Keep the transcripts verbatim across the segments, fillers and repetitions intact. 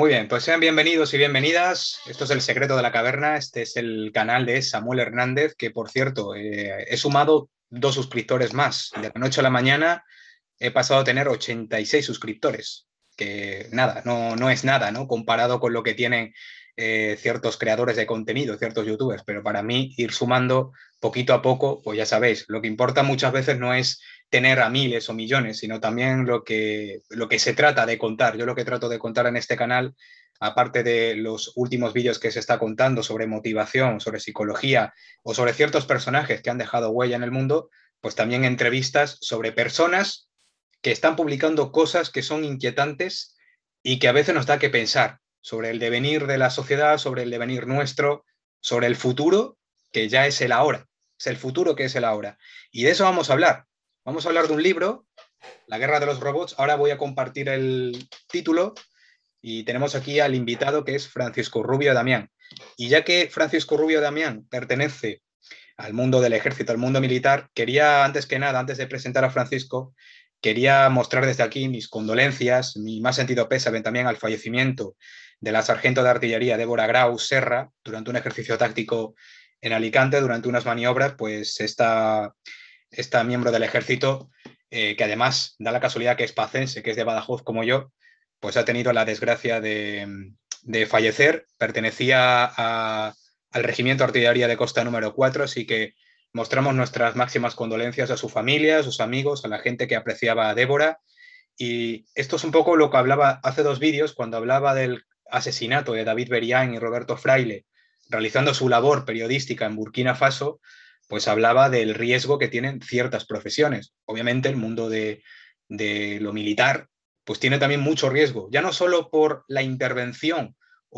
Muy bien, pues sean bienvenidos y bienvenidas. Esto es El Secreto de la Caverna. Este es el canal de Samuel Hernández, que por cierto, eh, he sumado dos suscriptores más. De la noche a la mañana he pasado a tener ochenta y seis suscriptores, que nada, no, no es nada, ¿no? Comparado con lo que tienen eh, ciertos creadores de contenido, ciertos youtubers, pero para mí ir sumando poquito a poco, pues ya sabéis, lo que importa muchas veces no es tener a miles o millones, sino también lo que, lo que se trata de contar. Yo lo que trato de contar en este canal, aparte de los últimos vídeos que se está contando sobre motivación, sobre psicología o sobre ciertos personajes que han dejado huella en el mundo, pues también entrevistas sobre personas que están publicando cosas que son inquietantes y que a veces nos da que pensar sobre el devenir de la sociedad, sobre el devenir nuestro, sobre el futuro, que ya es el ahora, es el futuro que es el ahora. Y de eso vamos a hablar. Vamos a hablar de un libro, La Guerra de los Robots. Ahora voy a compartir el título y tenemos aquí al invitado, que es Francisco Rubio Damián. Y ya que Francisco Rubio Damián pertenece al mundo del ejército, al mundo militar, quería, antes que nada, antes de presentar a Francisco, quería mostrar desde aquí mis condolencias, mi más sentido pésame también al fallecimiento de la sargento de artillería Débora Grau Serra durante un ejercicio táctico en Alicante, durante unas maniobras. Pues esta, esta miembro del ejército, eh, que además da la casualidad que es pacense, que es de Badajoz como yo, pues ha tenido la desgracia de, de fallecer. Pertenecía a, al Regimiento de Artillería de Costa número cuatro, así que mostramos nuestras máximas condolencias a su familia, a sus amigos, a la gente que apreciaba a Débora. Y esto es un poco lo que hablaba hace dos vídeos, cuando hablaba del asesinato de David Berián y Roberto Fraile, realizando su labor periodística en Burkina Faso, pues hablaba del riesgo que tienen ciertas profesiones. Obviamente el mundo de, de lo militar pues tiene también mucho riesgo, ya no solo por la intervención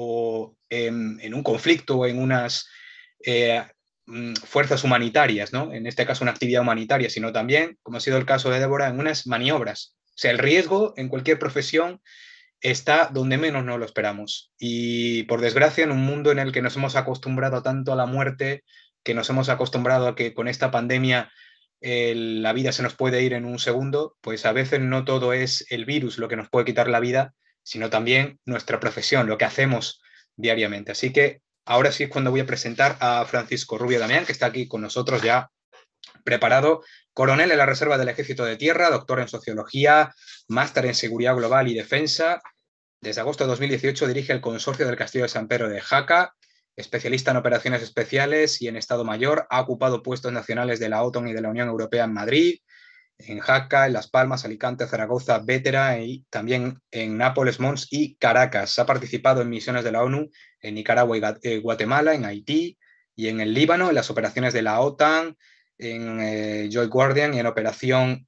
o en, en un conflicto o en unas eh, fuerzas humanitarias, ¿no? En este caso una actividad humanitaria, sino también, como ha sido el caso de Débora, en unas maniobras. O sea, el riesgo en cualquier profesión está donde menos nos lo esperamos. Y por desgracia, en un mundo en el que nos hemos acostumbrado tanto a la muerte, que nos hemos acostumbrado a que con esta pandemia eh, la vida se nos puede ir en un segundo, pues a veces no todo es el virus lo que nos puede quitar la vida, sino también nuestra profesión, lo que hacemos diariamente. Así que ahora sí es cuando voy a presentar a Francisco Rubio Damián, que está aquí con nosotros ya preparado. Coronel en la Reserva del Ejército de Tierra, doctor en Sociología, máster en Seguridad Global y Defensa. Desde agosto de dos mil dieciocho dirige el Consorcio del Castillo de San Pedro de Jaca, especialista en operaciones especiales y en Estado Mayor. Ha ocupado puestos nacionales de la OTAN y de la Unión Europea en Madrid, en Jaca, en Las Palmas, Alicante, Zaragoza, Vétera y también en Nápoles, Mons y Caracas. Ha participado en misiones de la ONU en Nicaragua y Guatemala, en Haití y en el Líbano, en las operaciones de la OTAN, en eh, Joy Guardian y en Operación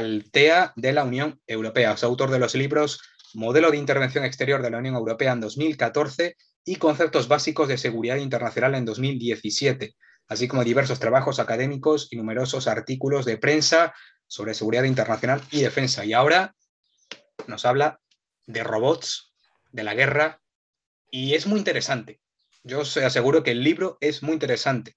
Altea de la Unión Europea. Es autor de los libros Modelo de Intervención Exterior de la Unión Europea en dos mil catorce y Conceptos Básicos de Seguridad Internacional en dos mil diecisiete, así como diversos trabajos académicos y numerosos artículos de prensa sobre seguridad internacional y defensa. Y ahora nos habla de robots, de la guerra, y es muy interesante. Yo os aseguro que el libro es muy interesante.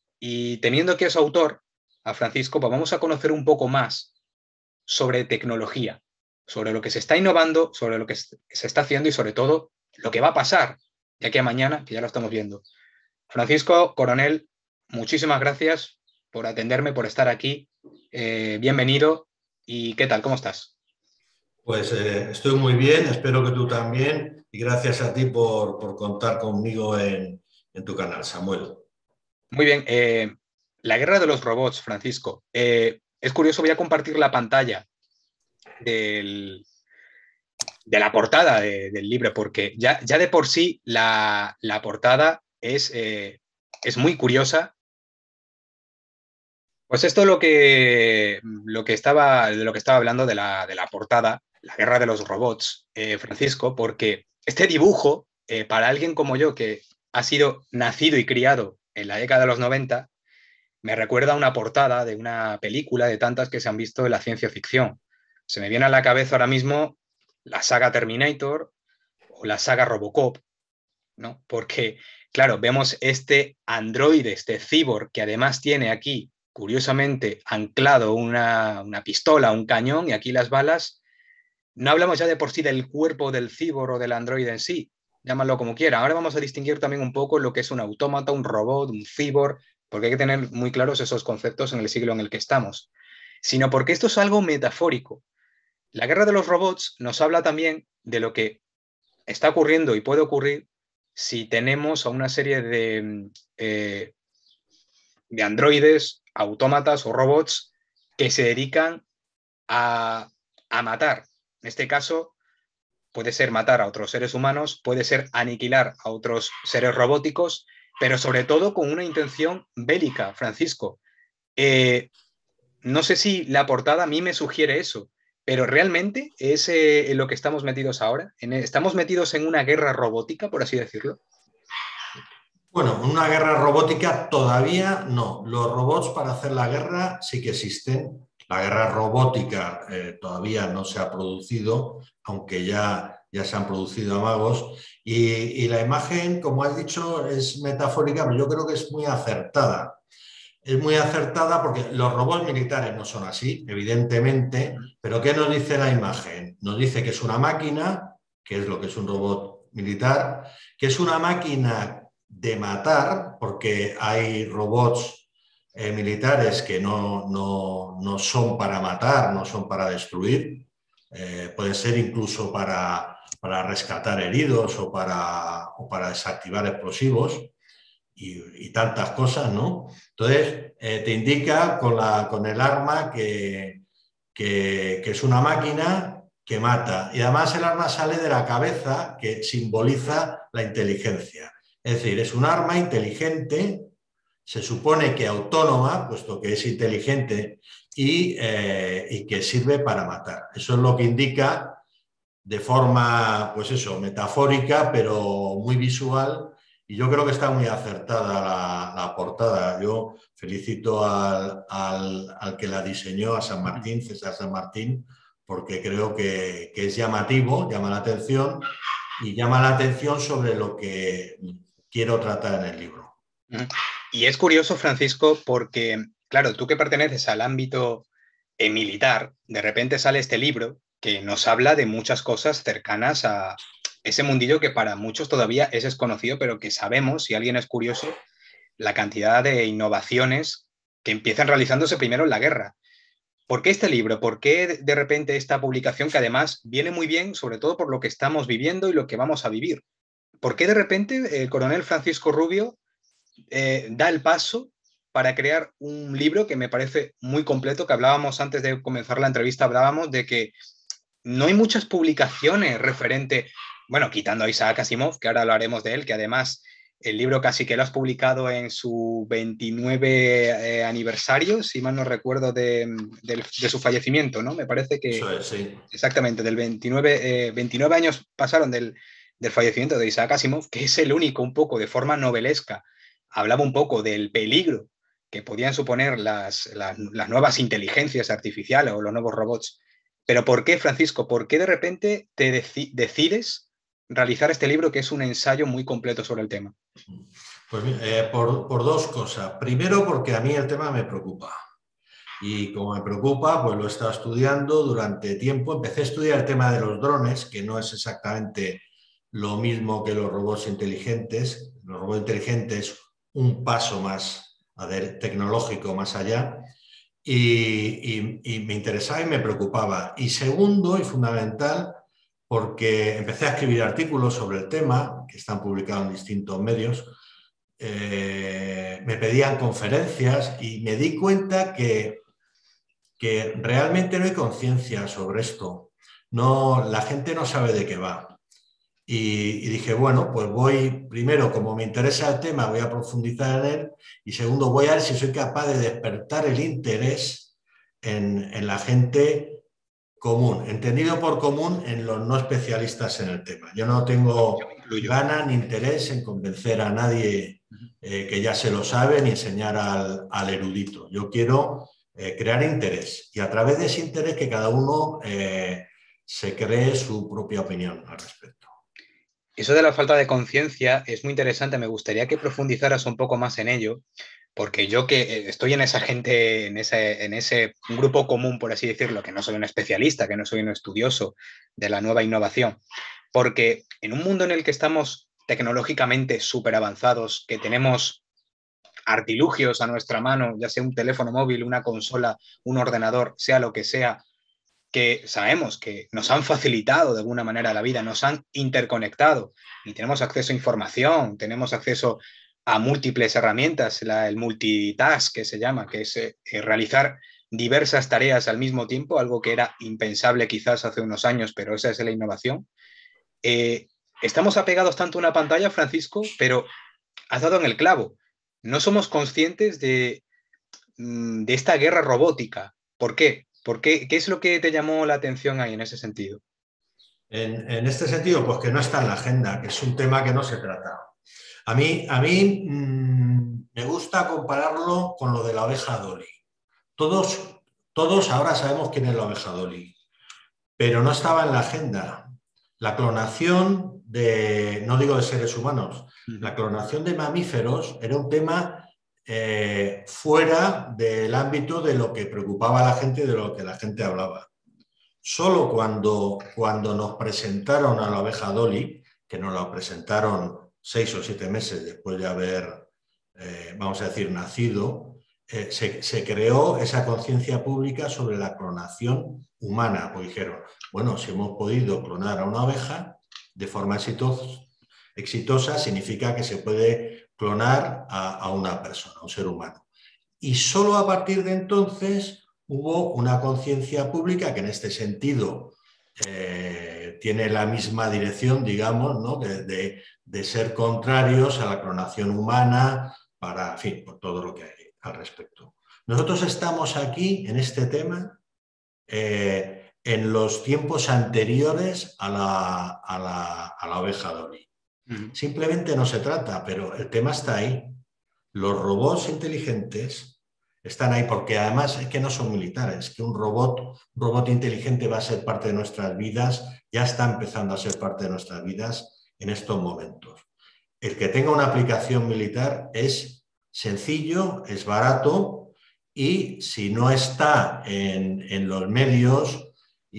Y teniendo aquí a su autor, a Francisco, pues vamos a conocer un poco más sobre tecnología, sobre lo que se está innovando, sobre lo que se está haciendo y sobre todo lo que va a pasar de aquí a mañana, que ya lo estamos viendo. Francisco, coronel, muchísimas gracias por atenderme, por estar aquí. Eh, bienvenido. ¿Y qué tal? ¿Cómo estás? Pues eh, estoy muy bien, espero que tú también, y gracias a ti por, por contar conmigo en, en tu canal, Samuel. Muy bien. Eh, la guerra de los robots, Francisco. Eh, es curioso, voy a compartir la pantalla del, de la portada de, del libro, porque ya, ya de por sí la, la portada es, eh, es muy curiosa. Pues esto es lo que, lo que estaba, de lo que estaba hablando de la, de la portada, la guerra de los robots, eh, Francisco, porque este dibujo, eh, para alguien como yo, que ha sido nacido y criado en la década de los noventa, me recuerda a una portada de una película de tantas que se han visto en la ciencia ficción. Se me viene a la cabeza ahora mismo la saga Terminator o la saga Robocop, ¿no? Porque, claro, vemos este androide, este cyborg, que además tiene aquí, curiosamente, anclado una, una pistola, un cañón, y aquí las balas no hablamos ya de por sí del cuerpo del cíborg o del androide en sí, llámalo como quiera. Ahora vamos a distinguir también un poco lo que es un autómata, un robot, un cíborg, porque hay que tener muy claros esos conceptos en el siglo en el que estamos, sino porque esto es algo metafórico. La guerra de los robots nos habla también de lo que está ocurriendo y puede ocurrir si tenemos a una serie de, eh, de androides, autómatas o robots que se dedican a, a matar. En este caso, puede ser matar a otros seres humanos, puede ser aniquilar a otros seres robóticos, pero sobre todo con una intención bélica, Francisco. Eh, no sé si la portada a mí me sugiere eso, pero realmente es eh, en lo que estamos metidos ahora. En, estamos metidos en una guerra robótica, por así decirlo. Bueno, una guerra robótica todavía no. Los robots para hacer la guerra sí que existen. La guerra robótica eh, todavía no se ha producido, aunque ya, ya se han producido amagos. Y, y la imagen, como has dicho, es metafórica, pero yo creo que es muy acertada. Es muy acertada porque los robots militares no son así, evidentemente, pero ¿qué nos dice la imagen? Nos dice que es una máquina, que es lo que es un robot militar, que es una máquina de matar, porque hay robots eh, militares que no, no, no son para matar, no son para destruir, eh, pueden ser incluso para, para rescatar heridos o para, o para desactivar explosivos. Y, y tantas cosas, ¿no? Entonces, eh, te indica con, la, con el arma que, que, que es una máquina que mata. Y además el arma sale de la cabeza, que simboliza la inteligencia. Es decir, es un arma inteligente, se supone que autónoma, puesto que es inteligente, y, eh, y que sirve para matar. Eso es lo que indica de forma, pues eso, metafórica, pero muy visual. Y yo creo que está muy acertada la, la portada. Yo felicito al, al, al, que la diseñó, a San Martín, César San Martín, porque creo que, que es llamativo, llama la atención y llama la atención sobre lo que quiero tratar en el libro. Y es curioso, Francisco, porque, claro, tú que perteneces al ámbito eh, militar, de repente sale este libro que nos habla de muchas cosas cercanas a ese mundillo que para muchos todavía es desconocido, pero que sabemos, si alguien es curioso, la cantidad de innovaciones que empiezan realizándose primero en la guerra. ¿Por qué este libro? ¿Por qué de repente esta publicación que además viene muy bien, sobre todo por lo que estamos viviendo y lo que vamos a vivir? ¿Por qué de repente el coronel Francisco Rubio eh, da el paso para crear un libro que me parece muy completo, que hablábamos antes de comenzar la entrevista, hablábamos de que no hay muchas publicaciones referente, bueno, quitando a Isaac Asimov, que ahora hablaremos de él, que además el libro casi que lo has publicado en su veintinueve eh, aniversario, si mal no recuerdo, de, de, de su fallecimiento, ¿no? Me parece que... Eso es, sí. Exactamente, del veintinueve, eh, veintinueve años pasaron del, del fallecimiento de Isaac Asimov, que es el único un poco de forma novelesca, hablaba un poco del peligro que podían suponer las, las, las nuevas inteligencias artificiales o los nuevos robots. Pero ¿por qué, Francisco? ¿Por qué de repente te deci decides realizar este libro que es un ensayo muy completo sobre el tema? Pues eh, por, por dos cosas. Primero, porque a mí el tema me preocupa. Y como me preocupa, pues lo he estado estudiando durante tiempo. Empecé a estudiar el tema de los drones, que no es exactamente lo mismo que los robots inteligentes. Los robots inteligentes, un paso más a ver, tecnológico más allá. Y, y, y me interesaba y me preocupaba. Y segundo, y fundamental, porque empecé a escribir artículos sobre el tema, que están publicados en distintos medios. Eh, me pedían conferencias y me di cuenta que, que realmente no hay conciencia sobre esto. No, la gente no sabe de qué va. Y, y dije, bueno, pues voy, primero, como me interesa el tema, voy a profundizar en él, y segundo, voy a ver si soy capaz de despertar el interés en, en la gente común, entendido por común en los no especialistas en el tema. Yo no tengo ganas ni interés en convencer a nadie eh, que ya se lo sabe ni enseñar al, al erudito. Yo quiero eh, crear interés y a través de ese interés que cada uno eh, se cree su propia opinión al respecto. Eso de la falta de conciencia es muy interesante, me gustaría que profundizaras un poco más en ello, Porque yo que eh, estoy en esa gente, en ese, en ese grupo común, por así decirlo, que no soy un especialista, que no soy un estudioso de la nueva innovación, porque en un mundo en el que estamos tecnológicamente súper avanzados, que tenemos artilugios a nuestra mano, ya sea un teléfono móvil, una consola, un ordenador, sea lo que sea, que sabemos que nos han facilitado de alguna manera la vida, nos han interconectado y tenemos acceso a información, tenemos acceso a múltiples herramientas, la, el multitask que se llama, que es eh, realizar diversas tareas al mismo tiempo, algo que era impensable quizás hace unos años, pero esa es la innovación. Eh, estamos apegados tanto a una pantalla, Francisco, pero has dado en el clavo. No somos conscientes de, de esta guerra robótica. ¿Por qué? ¿Por qué? ¿Qué es lo que te llamó la atención ahí en ese sentido? En, en este sentido, pues que no está en la agenda, que es un tema que no se trata. A mí, a mí mmm, me gusta compararlo con lo de la oveja Dolly. Todos, todos ahora sabemos quién es la oveja Dolly, pero no estaba en la agenda. La clonación de, no digo de seres humanos, uh-huh. La clonación de mamíferos era un tema eh, fuera del ámbito de lo que preocupaba a la gente y de lo que la gente hablaba. Solo cuando, cuando nos presentaron a la oveja Dolly, que nos la presentaron seis o siete meses después de haber, eh, vamos a decir, nacido, eh, se, se creó esa conciencia pública sobre la clonación humana. Pues dijeron, bueno, si hemos podido clonar a una oveja de forma exitosa, exitosa significa que se puede clonar a, a una persona, a un ser humano. Y solo a partir de entonces hubo una conciencia pública que en este sentido eh, tiene la misma dirección, digamos, ¿no? de, de, de ser contrarios a la clonación humana, para, en fin, por todo lo que hay al respecto. Nosotros estamos aquí en este tema eh, en los tiempos anteriores a la, a la, a la oveja Dolly. Uh-huh. Simplemente no se trata, pero el tema está ahí. Los robots inteligentes están ahí porque además es que no son militares, que un robot, un robot inteligente va a ser parte de nuestras vidas, ya está empezando a ser parte de nuestras vidas en estos momentos. El que tenga una aplicación militar es sencillo, es barato y si no está en, en los medios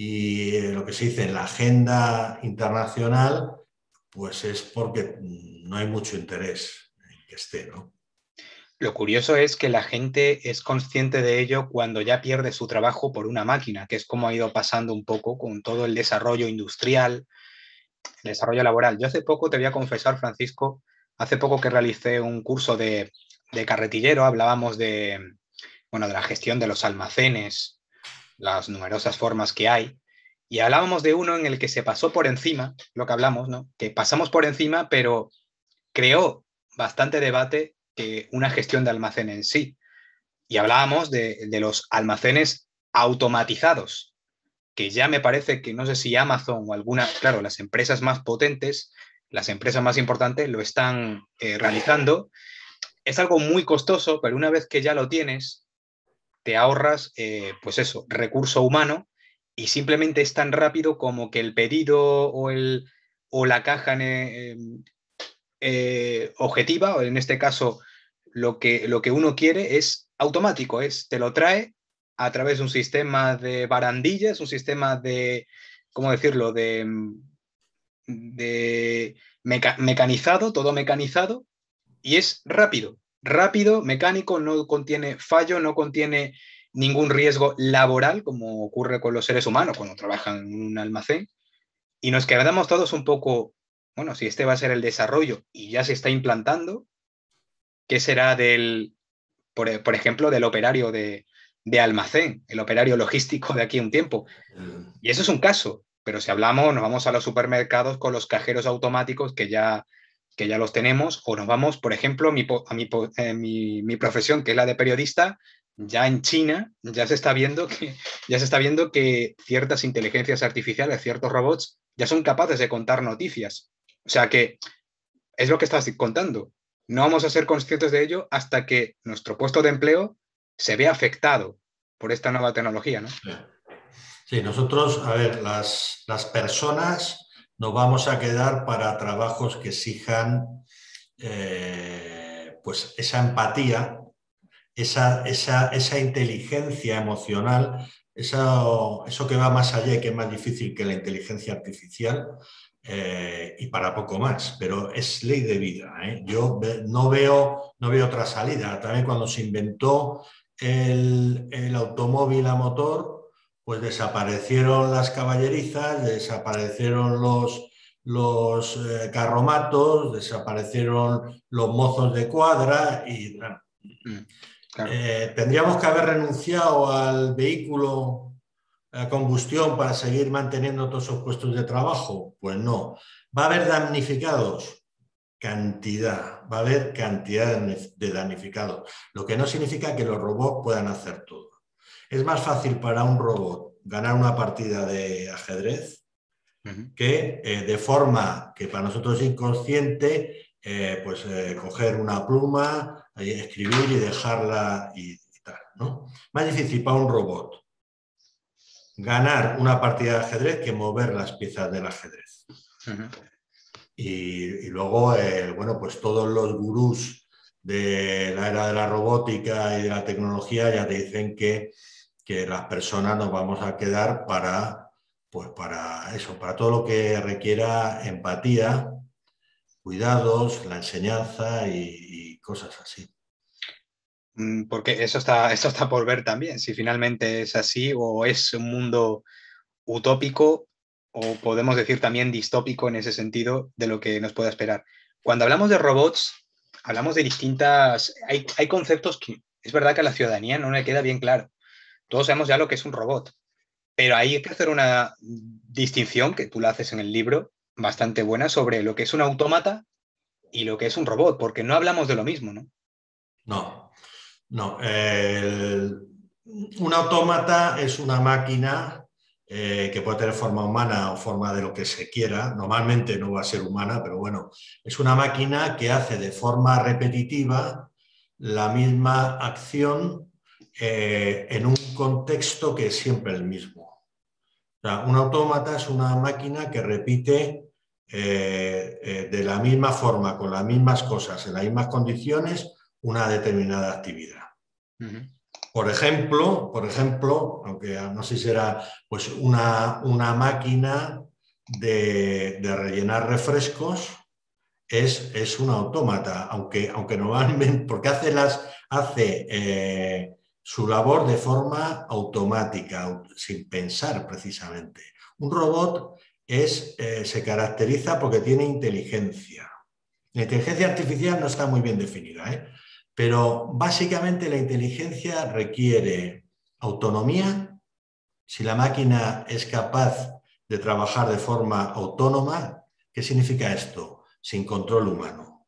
y lo que se dice en la agenda internacional, pues es porque no hay mucho interés en que esté, ¿no? Lo curioso es que la gente es consciente de ello cuando ya pierde su trabajo por una máquina, que es como ha ido pasando un poco con todo el desarrollo industrial, el desarrollo laboral. Yo hace poco, te voy a confesar, Francisco, hace poco que realicé un curso de, de carretillero, hablábamos de, bueno, de la gestión de los almacenes, las numerosas formas que hay, y hablábamos de uno en el que se pasó por encima, lo que hablamos, ¿no? Que pasamos por encima, pero creó bastante debate que una gestión de almacén en sí. Y hablábamos de, de los almacenes automatizados, que ya me parece que no sé si Amazon o alguna, claro, las empresas más potentes, las empresas más importantes lo están eh, realizando. Es algo muy costoso, pero una vez que ya lo tienes, te ahorras, eh, pues eso, recurso humano y simplemente es tan rápido como que el pedido o, el, o la caja eh, eh, objetiva, o en este caso lo que, lo que uno quiere es automático, es te lo trae a través de un sistema de barandillas, un sistema de, ¿cómo decirlo?, de, de meca mecanizado, todo mecanizado, y es rápido, rápido, mecánico, no contiene fallo, no contiene ningún riesgo laboral, como ocurre con los seres humanos cuando trabajan en un almacén, y nos quedamos todos un poco, bueno, si este va a ser el desarrollo y ya se está implantando, ¿qué será del, por, por ejemplo, del operario de, de almacén, el operario logístico de aquí a un tiempo? Y eso es un caso, pero si hablamos, nos vamos a los supermercados con los cajeros automáticos que ya, que ya los tenemos, o nos vamos, por ejemplo, mi, a mi, eh, mi, mi profesión, que es la de periodista, ya en China ya se está viendo que, ya se está viendo que ciertas inteligencias artificiales, ciertos robots, ya son capaces de contar noticias. O sea que es lo que estás contando. No vamos a ser conscientes de ello hasta que nuestro puesto de empleo se vea afectado por esta nueva tecnología, ¿no? Sí, nosotros, a ver, las, las personas nos vamos a quedar para trabajos que exijan eh, pues esa empatía esa, esa, esa inteligencia emocional, eso, eso que va más allá y que es más difícil que la inteligencia artificial, eh, y para poco más, pero es ley de vida, ¿eh? Yo ve, no, veo, no veo otra salida. También cuando se inventó el, el automóvil a motor, pues desaparecieron las caballerizas, desaparecieron los, los eh, carromatos, desaparecieron los mozos de cuadra y bueno, Mm, claro. eh, tendríamos que haber renunciado al vehículo a combustión para seguir manteniendo todos esos puestos de trabajo. Pues no. ¿Va a haber damnificados? Cantidad. Va a haber cantidad de damnificados. Lo que no significa que los robots puedan hacer todo. Es más fácil para un robot ganar una partida de ajedrez uh-huh. que eh, de forma que para nosotros es inconsciente, eh, pues eh, coger una pluma, eh, escribir y dejarla y, y tal, ¿no? Más difícil para un robot ganar una partida de ajedrez que mover las piezas del ajedrez. Uh-huh. y, y luego, eh, bueno, pues todos los gurús de la era de la robótica y de la tecnología ya te dicen que, que las personas nos vamos a quedar para, pues para eso, para todo lo que requiera empatía, cuidados, la enseñanza y, y cosas así. Porque eso está, eso está por ver también, si finalmente es así o es un mundo utópico o podemos decir también distópico en ese sentido de lo que nos pueda esperar. Cuando hablamos de robots, hablamos de distintas... Hay, hay conceptos que es verdad que a la ciudadanía no le queda bien claro. Todos sabemos ya lo que es un robot, pero hay que hacer una distinción, que tú la haces en el libro, bastante buena, sobre lo que es un autómata y lo que es un robot, porque no hablamos de lo mismo, ¿no? No. No, el, un autómata es una máquina eh, que puede tener forma humana o forma de lo que se quiera. Normalmente no va a ser humana, pero bueno, es una máquina que hace de forma repetitiva la misma acción eh, en un contexto que es siempre el mismo. O sea, un autómata es una máquina que repite eh, eh, de la misma forma, con las mismas cosas, en las mismas condiciones, una determinada actividad. Uh-huh. Por ejemplo, por ejemplo, aunque no sé si será pues una, una máquina de, de rellenar refrescos, es, es un autómata, aunque, aunque normalmente, porque hace, las, hace eh, su labor de forma automática, sin pensar precisamente. Un robot es, eh, se caracteriza porque tiene inteligencia. La inteligencia artificial no está muy bien definida, ¿eh? Pero básicamente la inteligencia requiere autonomía. Si la máquina es capaz de trabajar de forma autónoma, ¿qué significa esto? Sin control humano.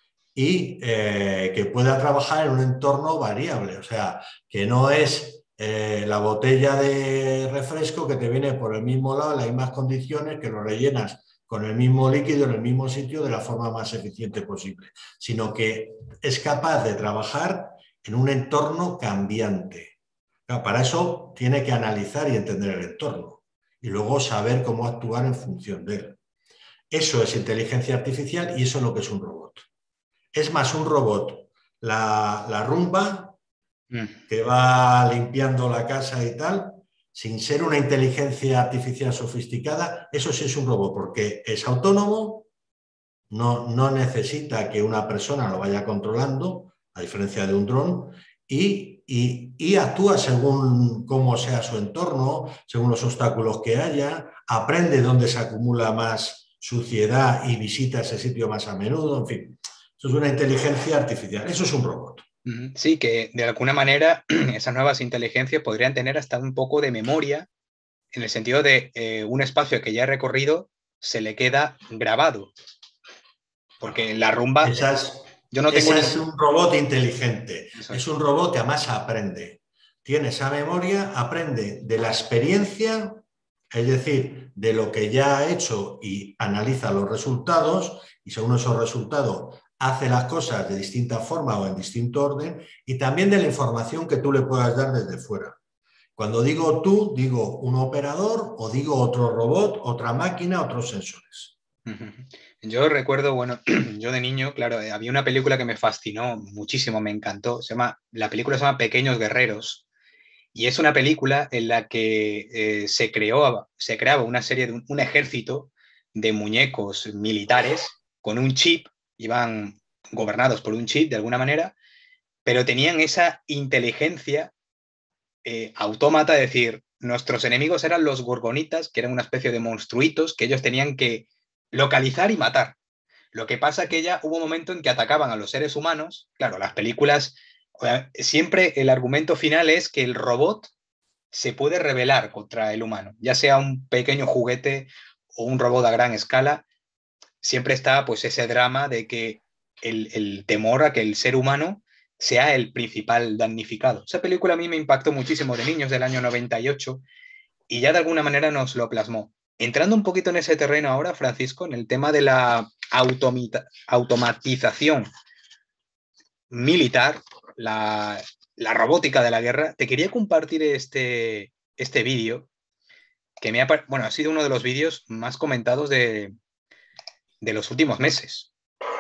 Y eh, que pueda trabajar en un entorno variable, o sea, que no es eh, la botella de refresco que te viene por el mismo lado, en las mismas condiciones, que lo rellenas con el mismo líquido en el mismo sitio de la forma más eficiente posible, sino que es capaz de trabajar en un entorno cambiante. Claro, para eso tiene que analizar y entender el entorno y luego saber cómo actuar en función de él. Eso es inteligencia artificial y eso es lo que es un robot. Es más, un robot, la, la rumba, mm. que va limpiando la casa y tal, sin ser una inteligencia artificial sofisticada, eso sí es un robot, porque es autónomo, no, no necesita que una persona lo vaya controlando, a diferencia de un dron, y, y, y actúa según cómo sea su entorno, según los obstáculos que haya, aprende dónde se acumula más suciedad y visita ese sitio más a menudo, en fin. Eso es una inteligencia artificial, eso es un robot. Sí, que de alguna manera esas nuevas inteligencias podrían tener hasta un poco de memoria, en el sentido de eh, un espacio que ya he recorrido se le queda grabado. Porque en la rumba... Esas, yo no tengo esa ningún... es un robot inteligente, es. es un robot que además aprende. Tiene esa memoria, aprende de la experiencia, es decir, de lo que ya ha hecho y analiza los resultados y según esos resultados hace las cosas de distinta forma o en distinto orden y también de la información que tú le puedas dar desde fuera. Cuando digo tú, digo un operador o digo otro robot, otra máquina, otros sensores. Yo recuerdo, bueno, yo de niño, claro, eh, había una película que me fascinó muchísimo, me encantó. Se llama, la película se llama Pequeños Guerreros y es una película en la que eh, se creó, se creaba una serie de un, un ejército de muñecos militares con un chip, iban gobernados por un chip de alguna manera, pero tenían esa inteligencia eh, autómata, es decir, nuestros enemigos eran los gorgonitas, que eran una especie de monstruitos que ellos tenían que localizar y matar. Lo que pasa que ya hubo un momento en que atacaban a los seres humanos. Claro, las películas, siempre el argumento final es que el robot se puede rebelar contra el humano, ya sea un pequeño juguete o un robot a gran escala. Siempre está pues ese drama de que el, el temor a que el ser humano sea el principal damnificado. Esa película a mí me impactó muchísimo de niños del año noventa y ocho y ya de alguna manera nos lo plasmó. Entrando un poquito en ese terreno ahora, Francisco, en el tema de la automatización militar, la, la, robótica de la guerra, te quería compartir este, este vídeo que me ha, bueno, ha sido uno de los vídeos más comentados de, de los últimos meses.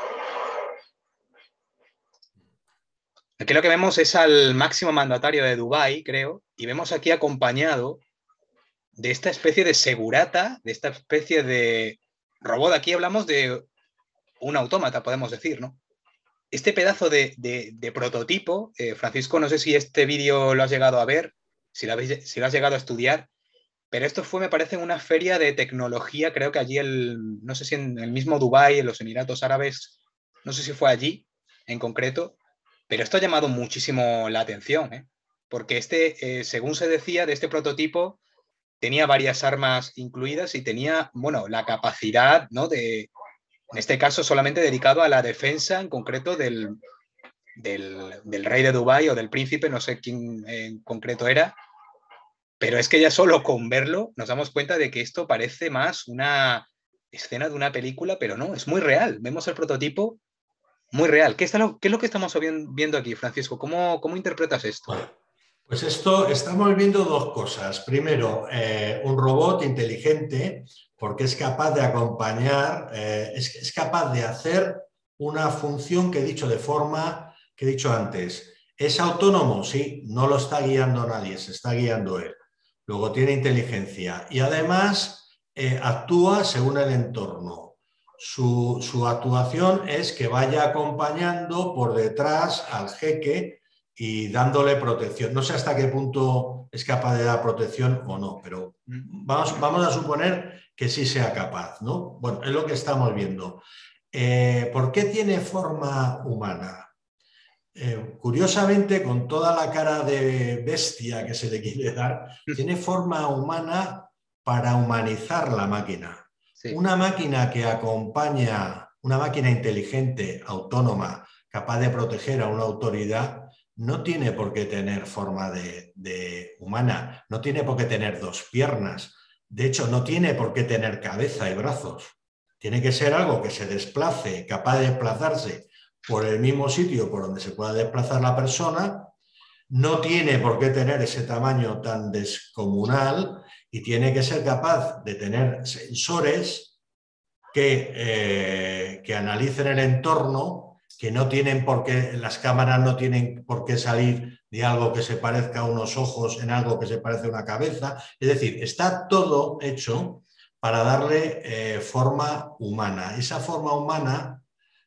Aquí lo que vemos es al máximo mandatario de Dubái, creo, y vemos aquí acompañado de esta especie de segurata, de esta especie de robot. Aquí hablamos de un autómata, podemos decir, ¿no? Este pedazo de, de, de prototipo, eh, Francisco, no sé si este vídeo lo has llegado a ver, si lo, habéis, si lo has llegado a estudiar, pero esto fue, me parece, una feria de tecnología, creo que allí, el, no sé si en el mismo Dubái, en los Emiratos Árabes, no sé si fue allí en concreto, pero esto ha llamado muchísimo la atención, ¿eh? Porque este, eh, según se decía, de este prototipo, tenía varias armas incluidas y tenía, bueno, la capacidad, ¿no? De, en este caso, solamente dedicado a la defensa en concreto del, del, del rey de Dubái o del príncipe, no sé quién en concreto era, pero es que ya solo con verlo nos damos cuenta de que esto parece más una escena de una película, pero no, es muy real. Vemos el prototipo muy real. ¿Qué, está lo, qué es lo que estamos viendo aquí, Francisco? ¿Cómo, cómo interpretas esto? Bueno, pues esto, estamos viendo dos cosas. Primero, eh, un robot inteligente, porque es capaz de acompañar, eh, es, es capaz de hacer una función que he dicho de forma, que he dicho antes. ¿Es autónomo? Sí, no lo está guiando nadie, se está guiando él. Luego tiene inteligencia y además eh, actúa según el entorno. Su, su actuación es que vaya acompañando por detrás al jeque y dándole protección. No sé hasta qué punto es capaz de dar protección o no, pero vamos, vamos a suponer que sí sea capaz, ¿no? Bueno, es lo que estamos viendo. Eh, ¿Por qué tiene forma humana? Eh, curiosamente, con toda la cara de bestia que se le quiere dar, tiene forma humana para humanizar la máquina. Sí. Una máquina que acompaña, una máquina inteligente, autónoma, capaz de proteger a una autoridad, no tiene por qué tener forma de, de humana, no tiene por qué tener dos piernas, de hecho no tiene por qué tener cabeza y brazos. Tiene que ser algo que se desplace, capaz de desplazarse por el mismo sitio por donde se pueda desplazar la persona, no tiene por qué tener ese tamaño tan descomunal y tiene que ser capaz de tener sensores que, eh, que analicen el entorno, que no tienen por qué, las cámaras no tienen por qué salir de algo que se parezca a unos ojos en algo que se parece a una cabeza. Es decir, está todo hecho para darle eh, forma humana. Esa forma humana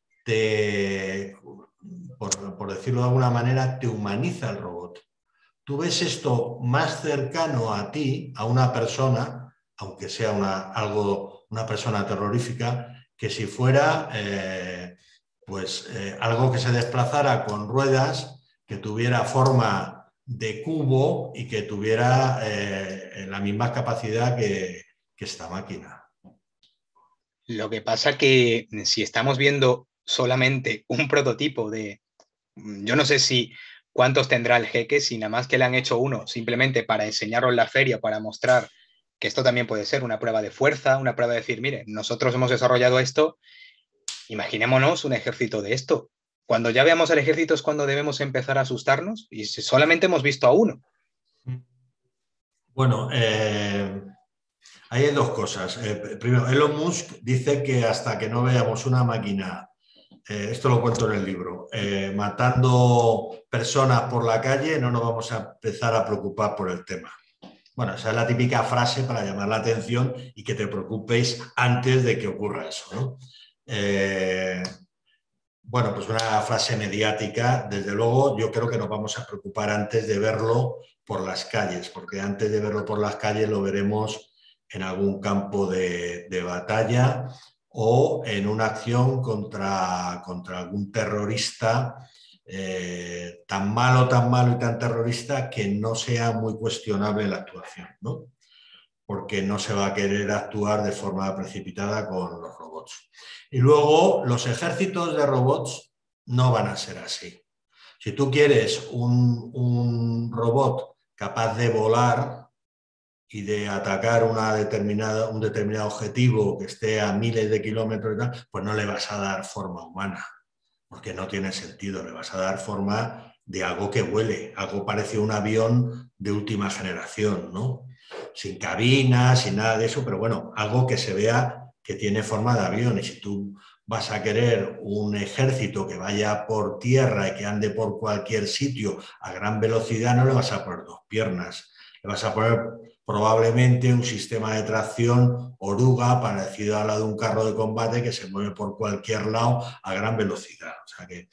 te, por, por decirlo de alguna manera, te humaniza el robot. Tú ves esto más cercano a ti, a una persona, aunque sea una, algo, una persona terrorífica, que si fuera eh, pues, eh, algo que se desplazara con ruedas, que tuviera forma de cubo y que tuviera eh, la misma capacidad que, que esta máquina. Lo que pasa que si estamos viendo solamente un prototipo de, yo no sé si cuántos tendrá el jeque, si nada más que le han hecho uno simplemente para enseñarlo en la feria, para mostrar que esto también puede ser una prueba de fuerza, una prueba de decir, mire, nosotros hemos desarrollado esto, imaginémonos un ejército de esto. Cuando ya veamos el ejército es cuando debemos empezar a asustarnos y solamente hemos visto a uno. Bueno, eh... Ahí hay dos cosas. Eh, primero, Elon Musk dice que hasta que no veamos una máquina, eh, esto lo cuento en el libro, eh, matando personas por la calle, no nos vamos a empezar a preocupar por el tema. Bueno, esa es la típica frase para llamar la atención y que te preocupéis antes de que ocurra eso, ¿no? Eh, bueno, pues una frase mediática. Desde luego, yo creo que nos vamos a preocupar antes de verlo por las calles, porque antes de verlo por las calles lo veremos en algún campo de, de batalla o en una acción contra, contra algún terrorista eh, tan malo, tan malo y tan terrorista que no sea muy cuestionable la actuación, ¿no? Porque no se va a querer actuar de forma precipitada con los robots. Y luego, los ejércitos de robots no van a ser así. Si tú quieres un, un robot capaz de volar y de atacar una determinada, un determinado objetivo que esté a miles de kilómetros, pues no le vas a dar forma humana, porque no tiene sentido. Le vas a dar forma de algo que vuele, algo parecido a un avión de última generación, ¿no? Sin cabina, sin nada de eso, pero bueno, algo que se vea que tiene forma de avión. Y si tú vas a querer un ejército que vaya por tierra y que ande por cualquier sitio a gran velocidad, no le vas a poner dos piernas, le vas a poner probablemente un sistema de tracción oruga parecido a la de un carro de combate que se mueve por cualquier lado a gran velocidad. O sea que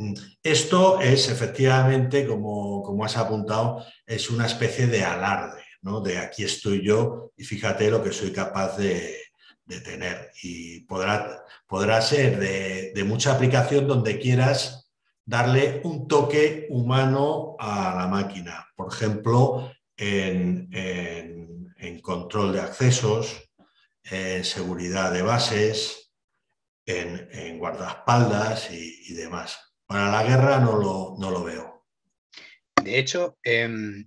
esto es efectivamente, como, como has apuntado, es una especie de alarde, ¿no? De aquí estoy yo y fíjate lo que soy capaz de, de tener. Y podrá, podrá ser de, de mucha aplicación donde quieras darle un toque humano a la máquina. Por ejemplo, En, en, en control de accesos, en seguridad de bases, en, en guardaespaldas y, y demás. Para la guerra no lo, no lo veo. De hecho, eh,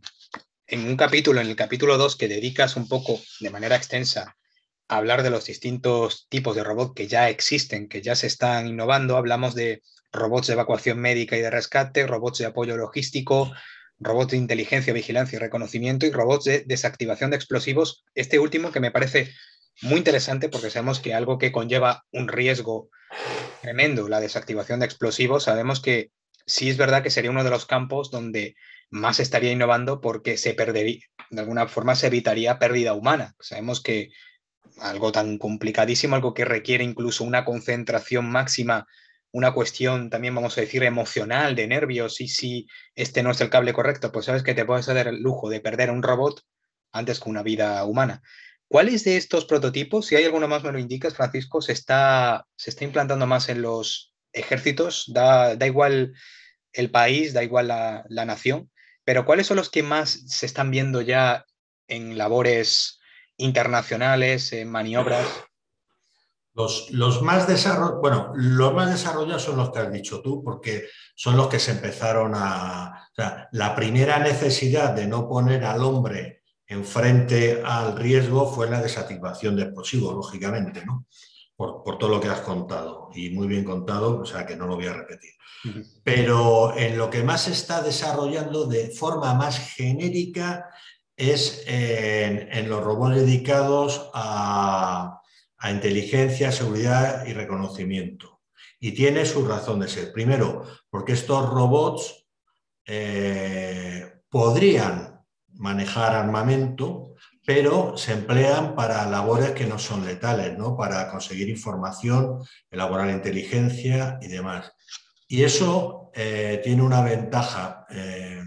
en un capítulo, en el capítulo dos, que dedicas un poco de manera extensa a hablar de los distintos tipos de robots que ya existen, que ya se están innovando, hablamos de robots de evacuación médica y de rescate, robots de apoyo logístico, robots de inteligencia, vigilancia y reconocimiento y robots de desactivación de explosivos. Este último que me parece muy interesante porque sabemos que algo que conlleva un riesgo tremendo, la desactivación de explosivos, sabemos que sí es verdad que sería uno de los campos donde más se estaría innovando porque se perdería, de alguna forma se evitaría pérdida humana. Sabemos que algo tan complicadísimo, algo que requiere incluso una concentración máxima, una cuestión también, vamos a decir, emocional, de nervios, y si este no es el cable correcto, pues sabes que te puedes dar el lujo de perder a un robot antes que una vida humana. ¿Cuáles de estos prototipos, si hay alguno más me lo indicas, Francisco, se está, se está implantando más en los ejércitos? Da, da igual el país, da igual la, la nación, pero ¿cuáles son los que más se están viendo ya en labores internacionales, en maniobras? Los, los, más desarroll... bueno, los más desarrollados son los que has dicho tú, porque son los que se empezaron a... O sea, la primera necesidad de no poner al hombre enfrente al riesgo fue la desactivación de explosivos, lógicamente, ¿no? Por, por todo lo que has contado, y muy bien contado, o sea que no lo voy a repetir. Uh-huh. Pero en lo que más se está desarrollando de forma más genérica es en, en los robots dedicados a... a inteligencia, seguridad y reconocimiento. Y tiene su razón de ser. Primero, porque estos robots eh, podrían manejar armamento, pero se emplean para labores que no son letales, ¿no? Para conseguir información, elaborar inteligencia y demás. Y eso eh, tiene una ventaja. Eh,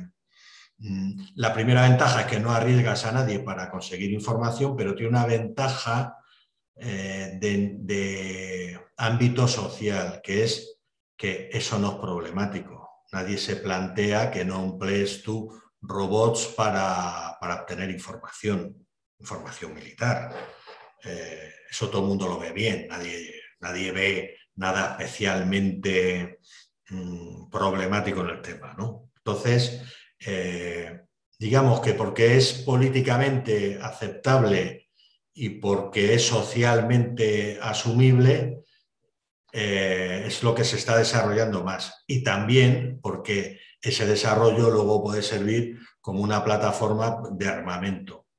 la primera ventaja es que no arriesgas a nadie para conseguir información, pero tiene una ventaja Eh, de, de ámbito social, que es que eso no es problemático. Nadie se plantea que no emplees tú robots para, para obtener información, información militar. Eh, eso todo el mundo lo ve bien, nadie, nadie ve nada especialmente mmm, problemático en el tema, ¿no? Entonces, eh, digamos que porque es políticamente aceptable y porque es socialmente asumible, eh, es lo que se está desarrollando más. Y también porque ese desarrollo luego puede servir como una plataforma de armamento.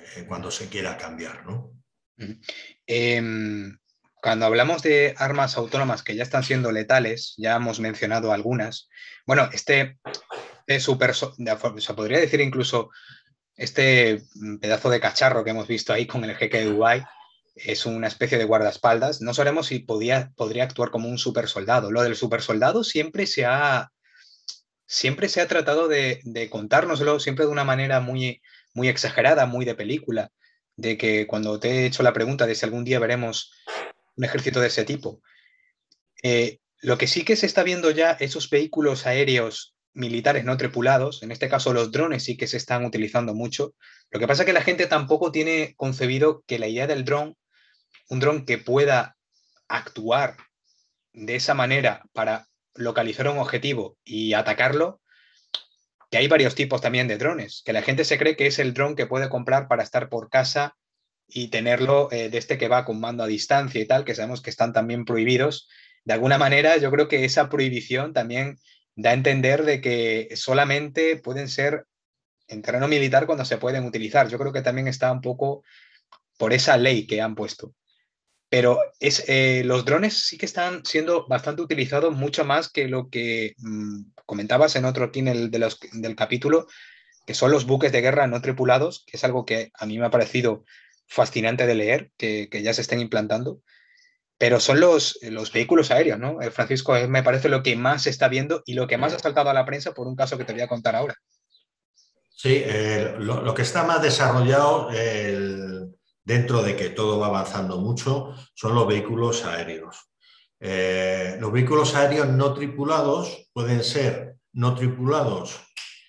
eh, cuando se quiera cambiar, ¿no? Uh-huh. eh, cuando hablamos de armas autónomas que ya están siendo letales, ya hemos mencionado algunas. Bueno, este, este super, se podría decir incluso este pedazo de cacharro que hemos visto ahí con el jeque de Dubái, es una especie de guardaespaldas. No sabemos si podía, podría actuar como un super soldado. Lo del super soldado siempre se ha, siempre se ha tratado de, de contárnoslo, siempre de una manera muy, muy exagerada, muy de película, de que cuando te he hecho la pregunta de si algún día veremos un ejército de ese tipo, eh, lo que sí que se está viendo ya, esos vehículos aéreos militares no tripulados, en este caso los drones sí que se están utilizando mucho. Lo que pasa es que la gente tampoco tiene concebido que la idea del dron, un dron que pueda actuar de esa manera para localizar un objetivo y atacarlo, que hay varios tipos también de drones, que la gente se cree que es el dron que puede comprar para estar por casa y tenerlo eh, de este que va con mando a distancia y tal, que sabemos que están también prohibidos. De alguna manera, yo creo que esa prohibición también da a entender de que solamente pueden ser en terreno militar cuando se pueden utilizar. Yo creo que también está un poco por esa ley que han puesto. Pero es, eh, los drones sí que están siendo bastante utilizados, mucho más que lo que mmm, comentabas en otro túnel de los, del capítulo, que son los buques de guerra no tripulados, que es algo que a mí me ha parecido fascinante de leer, que, que ya se estén implantando. Pero son los, los vehículos aéreos, ¿no? Eh, Francisco, eh, me parece lo que más se está viendo y lo que más ha saltado a la prensa por un caso que te voy a contar ahora. Sí, eh, lo, lo que está más desarrollado el, dentro de que todo va avanzando mucho son los vehículos aéreos. Eh, los vehículos aéreos no tripulados pueden ser no tripulados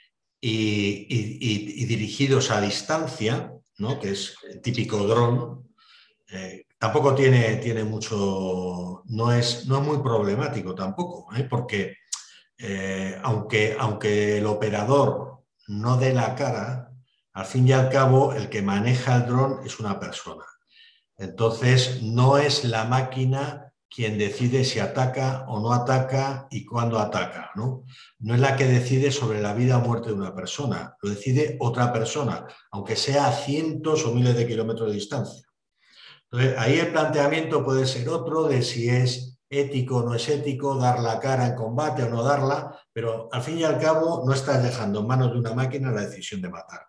y, y, y, y dirigidos a distancia, ¿no? Que es el típico dron. Eh, tampoco tiene, tiene mucho, no es, no es muy problemático tampoco, ¿eh? Porque eh, aunque, aunque el operador no dé la cara, al fin y al cabo el que maneja el dron es una persona. Entonces no es la máquina quien decide si ataca o no ataca y cuándo ataca, ¿no? No es la que decide sobre la vida o muerte de una persona, lo decide otra persona, aunque sea a cientos o miles de kilómetros de distancia. Entonces, ahí el planteamiento puede ser otro de si es ético o no es ético, dar la cara en combate o no darla, pero al fin y al cabo no estás dejando en manos de una máquina la decisión de matar.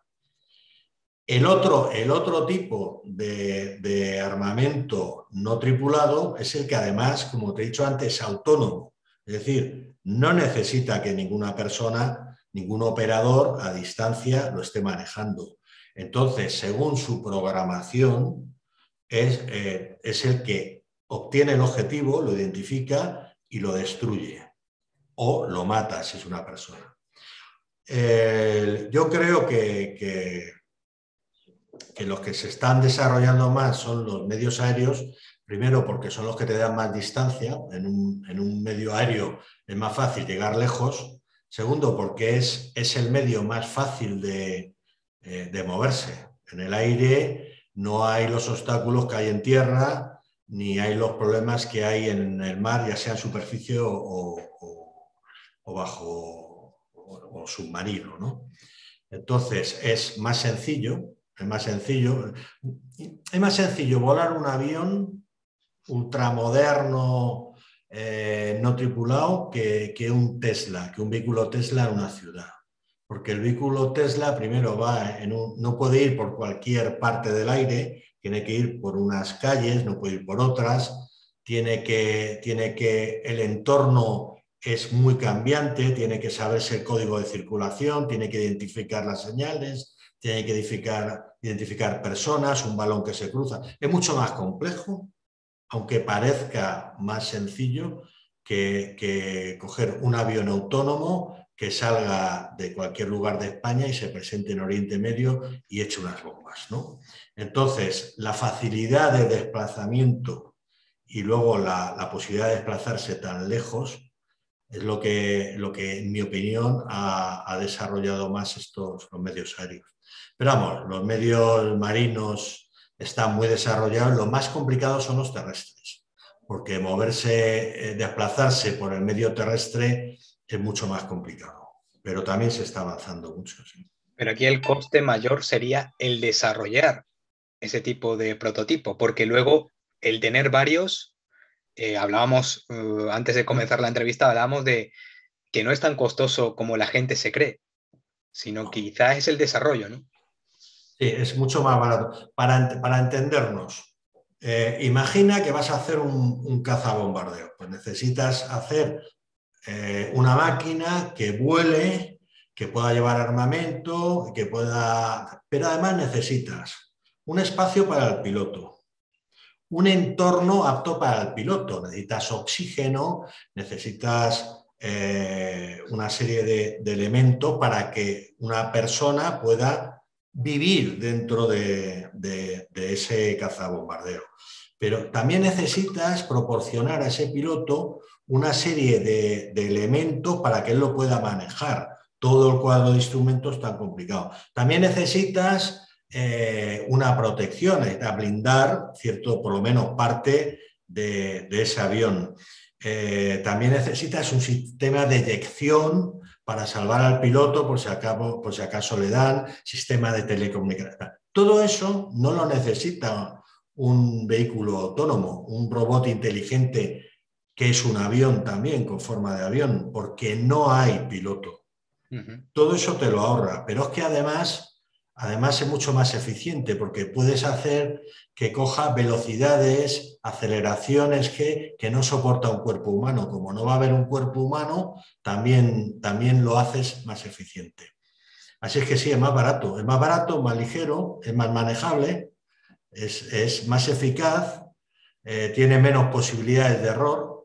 El otro, el otro tipo de, de armamento no tripulado es el que además, como te he dicho antes, es autónomo. Es decir, no necesita que ninguna persona, ningún operador a distancia lo esté manejando. Entonces, según su programación, es, eh, es el que obtiene el objetivo, lo identifica y lo destruye. O lo mata si es una persona. Eh, yo creo que... que que los que se están desarrollando más son los medios aéreos, primero porque son los que te dan más distancia, en un, en un medio aéreo es más fácil llegar lejos, segundo porque es, es el medio más fácil de, eh, de moverse. En el aire no hay los obstáculos que hay en tierra, ni hay los problemas que hay en el mar, ya sea en superficie o, o, o bajo o, o submarino, ¿no? Entonces es más sencillo. Es más sencillo. Es más sencillo volar un avión ultramoderno, eh, no tripulado, que, que un Tesla, que un vehículo Tesla en una ciudad. Porque el vehículo Tesla primero va en un, no puede ir por cualquier parte del aire, tiene que ir por unas calles, no puede ir por otras, tiene que, tiene que el entorno es muy cambiante, tiene que saberse el código de circulación, tiene que identificar las señales, tiene que identificar, identificar personas, un balón que se cruza. Es mucho más complejo, aunque parezca más sencillo que, que coger un avión autónomo que salga de cualquier lugar de España y se presente en Oriente Medio y eche unas bombas, ¿no? Entonces, la facilidad de desplazamiento y luego la, la posibilidad de desplazarse tan lejos es lo que, lo que en mi opinión, ha, ha desarrollado más estos los medios aéreos. Pero vamos, los medios marinos están muy desarrollados, lo más complicado son los terrestres, porque moverse, eh, desplazarse por el medio terrestre es mucho más complicado, pero también se está avanzando mucho. ¿Sí? Pero aquí el coste mayor sería el desarrollar ese tipo de prototipo, porque luego el tener varios, eh, hablábamos uh, antes de comenzar la entrevista, hablábamos de que no es tan costoso como la gente se cree, sino que quizás es el desarrollo, ¿no? Sí, es mucho más barato. Para, para entendernos, eh, imagina que vas a hacer un, un cazabombardeo. Pues necesitas hacer eh, una máquina que vuele, que pueda llevar armamento, que pueda... Pero además necesitas un espacio para el piloto, un entorno apto para el piloto. Necesitas oxígeno, necesitas eh, una serie de, de elementos para que una persona pueda vivir dentro de, de, de ese cazabombardeo. Pero también necesitas proporcionar a ese piloto una serie de, de elementos para que él lo pueda manejar. Todo el cuadro de instrumentos tan complicado. También necesitas eh, una protección, necesitas blindar cierto, por lo menos parte de, de ese avión. Eh, también necesitas un sistema de eyección para salvar al piloto por si, acabo, por si acaso le dan, sistema de telecomunicación. Todo eso no lo necesita un vehículo autónomo, un robot inteligente que es un avión también con forma de avión, porque no hay piloto. Uh-huh. Todo eso te lo ahorra, pero es que además, además es mucho más eficiente porque puedes hacer que coja velocidades, aceleraciones que, que no soporta un cuerpo humano. Como no va a haber un cuerpo humano, también, también lo haces más eficiente. Así es que sí, es más barato, es más barato, más ligero, es más manejable, es, es más eficaz, eh, tiene menos posibilidades de error,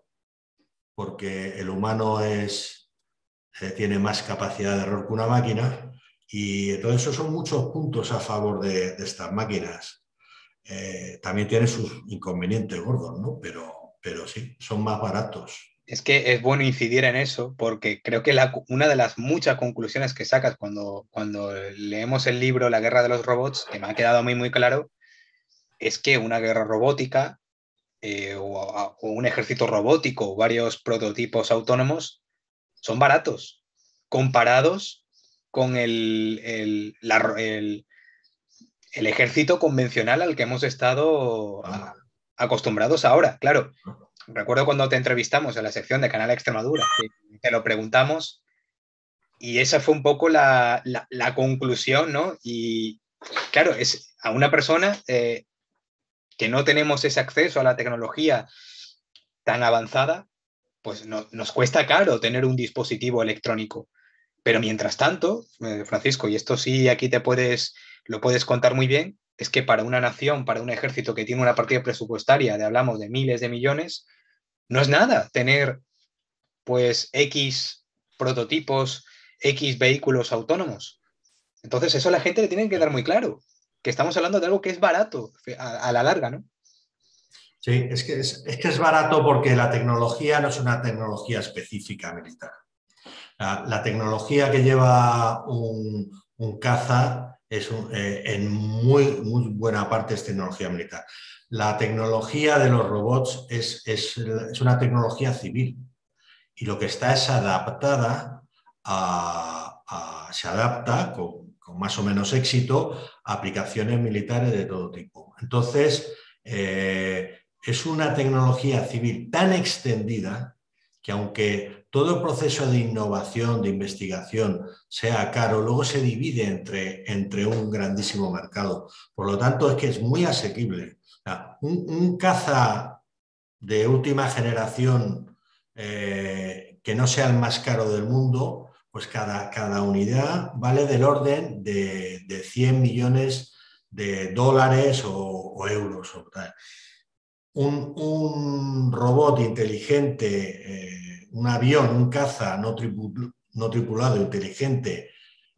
porque el humano es, eh, tiene más capacidad de error que una máquina, y entonces esos son muchos puntos a favor de, de estas máquinas. Eh, también tiene sus inconvenientes gordos, ¿no? Pero, pero sí, son más baratos. Es que es bueno incidir en eso, porque creo que la, una de las muchas conclusiones que sacas cuando, cuando leemos el libro La guerra de los robots, que me ha quedado a mí muy claro, es que una guerra robótica eh, o, o un ejército robótico o varios prototipos autónomos son baratos comparados con el, el, la, el, el ejército convencional al que hemos estado a, acostumbrados ahora. Claro, recuerdo cuando te entrevistamos en la sección de Canal Extremadura, que te lo preguntamos y esa fue un poco la, la, la conclusión, ¿no? Y claro, es a una persona eh, que no tenemos ese acceso a la tecnología tan avanzada, pues no, nos cuesta caro tener un dispositivo electrónico. Pero mientras tanto, eh, Francisco, y esto sí aquí te puedes, lo puedes contar muy bien, es que para una nación, para un ejército que tiene una partida presupuestaria de, hablamos de miles de millones, no es nada tener pues X prototipos, X vehículos autónomos. Entonces eso a la gente le tiene que dar muy claro, que estamos hablando de algo que es barato a, a la larga, ¿no? Sí, es que es, es que es barato porque la tecnología no es una tecnología específica militar. La, la tecnología que lleva un, un caza es un, eh, en muy, muy buena parte es tecnología militar. La tecnología de los robots es, es, es una tecnología civil y lo que está es adaptada a, a se adapta con, con más o menos éxito a aplicaciones militares de todo tipo. Entonces, eh, es una tecnología civil tan extendida que aunque todo el proceso de innovación, de investigación sea caro, luego se divide entre, entre un grandísimo mercado. Por lo tanto, es que es muy asequible. O sea, un, un caza de última generación eh, que no sea el más caro del mundo, pues cada, cada unidad vale del orden de, de cien millones de dólares o, o euros. O tal. Un, un robot inteligente, eh, un avión, un caza no, tripul no tripulado inteligente,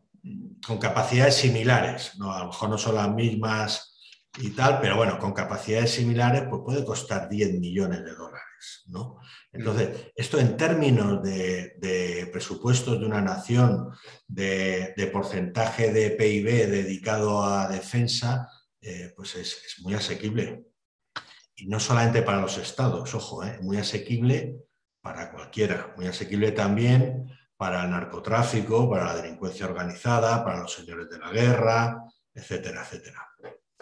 con capacidades similares, ¿no? A lo mejor no son las mismas y tal, pero bueno, con capacidades similares pues puede costar diez millones de dólares, ¿no? Entonces, esto en términos de, de presupuestos de una nación, de, de porcentaje de P I B dedicado a defensa, eh, pues es, es muy asequible. Y no solamente para los estados, ojo, ¿eh? Muy asequible para cualquiera, muy asequible también para el narcotráfico, para la delincuencia organizada, para los señores de la guerra, etcétera, etcétera.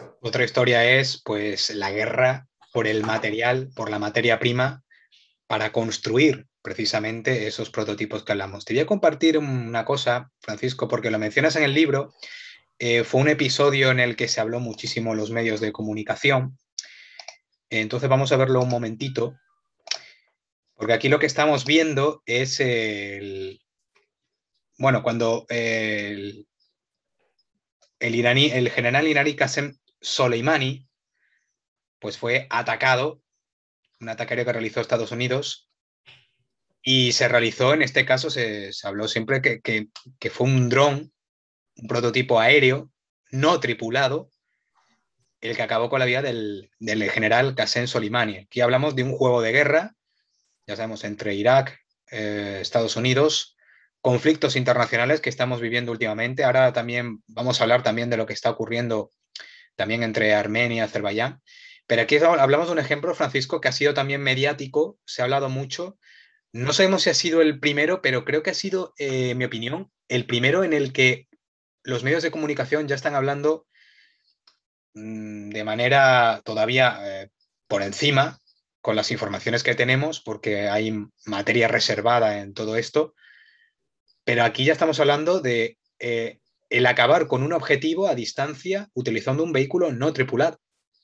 Otra historia es pues la guerra por el material, por la materia prima, para construir precisamente esos prototipos que hablamos. Te voy a compartir una cosa, Francisco, porque lo mencionas en el libro. Eh, fue un episodio en el que se habló muchísimo en los medios de comunicación. Entonces vamos a verlo un momentito, porque aquí lo que estamos viendo es el, bueno, cuando el, el, iraní, el general iraní Qasem Soleimani pues fue atacado, un ataque aéreo que realizó Estados Unidos, y se realizó, en este caso se, se habló siempre que, que, que fue un dron, un prototipo aéreo no tripulado, el que acabó con la vida del, del general Qasem Soleimani. Aquí hablamos de un juego de guerra, ya sabemos, entre Irak, eh, Estados Unidos, conflictos internacionales que estamos viviendo últimamente. Ahora también vamos a hablar también de lo que está ocurriendo también entre Armenia y Azerbaiyán. Pero aquí hablamos de un ejemplo, Francisco, que ha sido también mediático, se ha hablado mucho. No sabemos si ha sido el primero, pero creo que ha sido, eh, en mi opinión, el primero en el que los medios de comunicación ya están hablando mmm, de manera todavía eh, por encima, con las informaciones que tenemos, porque hay materia reservada en todo esto, pero aquí ya estamos hablando de eh, el acabar con un objetivo a distancia utilizando un vehículo no tripulado.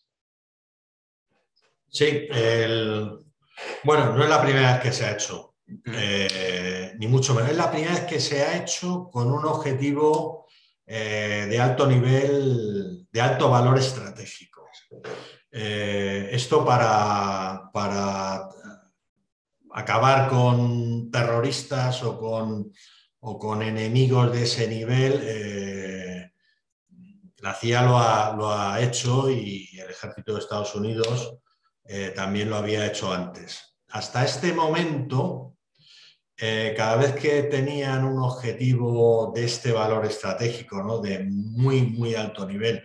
Sí, el... bueno, no es la primera vez que se ha hecho, eh, ni mucho menos. Es la primera vez que se ha hecho con un objetivo eh, de alto nivel, de alto valor estratégico. Eh, esto para, para acabar con terroristas o con, o con enemigos de ese nivel. Eh, la C I A lo ha, lo ha hecho y el ejército de Estados Unidos eh, también lo había hecho antes. Hasta este momento, eh, cada vez que tenían un objetivo de este valor estratégico, ¿no? De muy, muy alto nivel,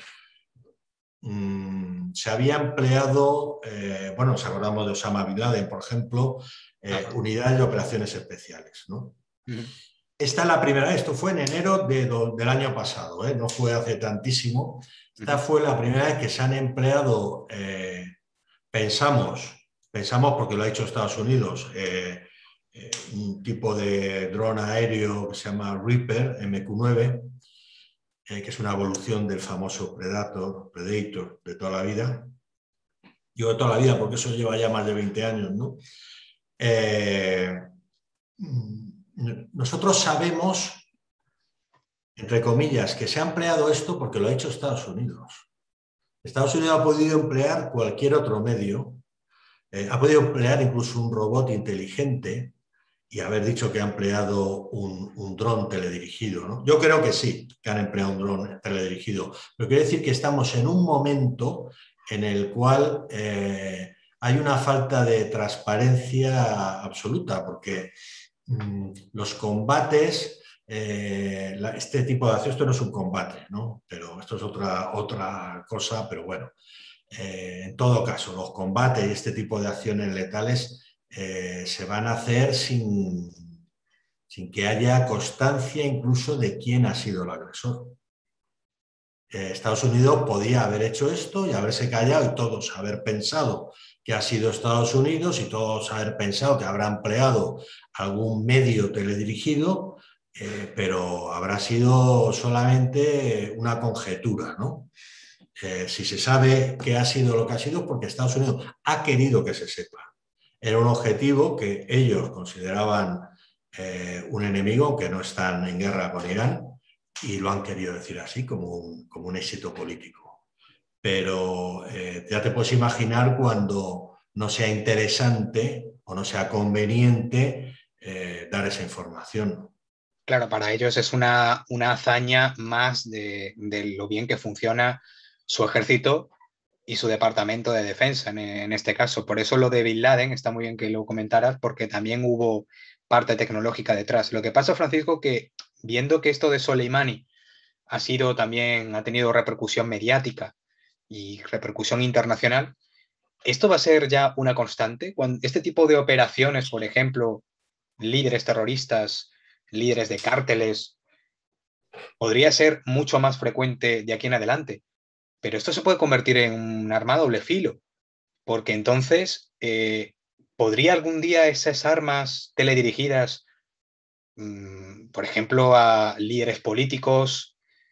mmm, se había empleado, eh, bueno, nos acordamos de Osama Bin Laden, por ejemplo, eh, unidades de operaciones especiales, ¿no? Uh-huh. Esta es la primera, esto fue en enero de do, del año pasado, ¿eh? No fue hace tantísimo. Esta uh-huh. fue la primera vez que se han empleado, eh, pensamos, pensamos porque lo ha hecho Estados Unidos, eh, eh, un tipo de dron aéreo que se llama Reaper M Q nueve, eh, que es una evolución del famoso Predator, Predator de toda la vida. Digo de toda la vida porque eso lleva ya más de veinte años, ¿no? Eh, nosotros sabemos, entre comillas, que se ha empleado esto porque lo ha hecho Estados Unidos. Estados Unidos ha podido emplear cualquier otro medio, eh, ha podido emplear incluso un robot inteligente y haber dicho que ha empleado un, un dron teledirigido, ¿no? Yo creo que sí, que han empleado un dron teledirigido, pero quiere decir que estamos en un momento en el cual eh, hay una falta de transparencia absoluta, porque mmm, los combates, eh, la, este tipo de acción, esto no es un combate, ¿no? Pero esto es otra, otra cosa, pero bueno, eh, en todo caso, los combates y este tipo de acciones letales Eh, se van a hacer sin, sin que haya constancia incluso de quién ha sido el agresor. Eh, Estados Unidos podía haber hecho esto y haberse callado y todos haber pensado que ha sido Estados Unidos y todos haber pensado que habrá empleado algún medio teledirigido, eh, pero habrá sido solamente una conjetura, ¿no? Eh, si se sabe que ha sido lo que ha sido, porque Estados Unidos ha querido que se sepa. Era un objetivo que ellos consideraban eh, un enemigo, que no están en guerra con Irán, y lo han querido decir así, como un, como un éxito político. Pero eh, ya te puedes imaginar cuando no sea interesante o no sea conveniente eh, dar esa información. Claro, para ellos es una, una hazaña más de, de lo bien que funciona su ejército y su departamento de defensa en, en este caso. Por eso lo de Bin Laden está muy bien que lo comentaras, porque también hubo parte tecnológica detrás. Lo que pasa, Francisco, que viendo que esto de Soleimani ha sido también, ha tenido repercusión mediática y repercusión internacional, ¿esto va a ser ya una constante? Cuando este tipo de operaciones, por ejemplo, líderes terroristas, líderes de cárteles, podría ser mucho más frecuente de aquí en adelante. Pero esto se puede convertir en un arma a doble filo, porque entonces, eh, ¿podría algún día esas armas teledirigidas, mmm, por ejemplo, a líderes políticos,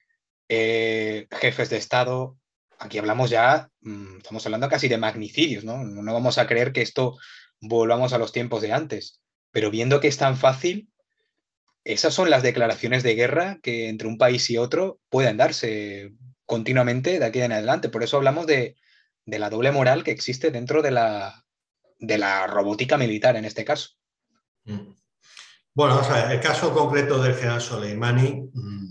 eh, jefes de Estado? Aquí hablamos ya, mmm, estamos hablando casi de magnicidios, ¿no? No vamos a creer que esto volvamos a los tiempos de antes, pero viendo que es tan fácil, esas son las declaraciones de guerra que entre un país y otro pueden darse continuamente de aquí en adelante. Por eso hablamos de, de la doble moral que existe dentro de la, de la robótica militar en este caso. Bueno, o sea, el caso concreto del general Soleimani,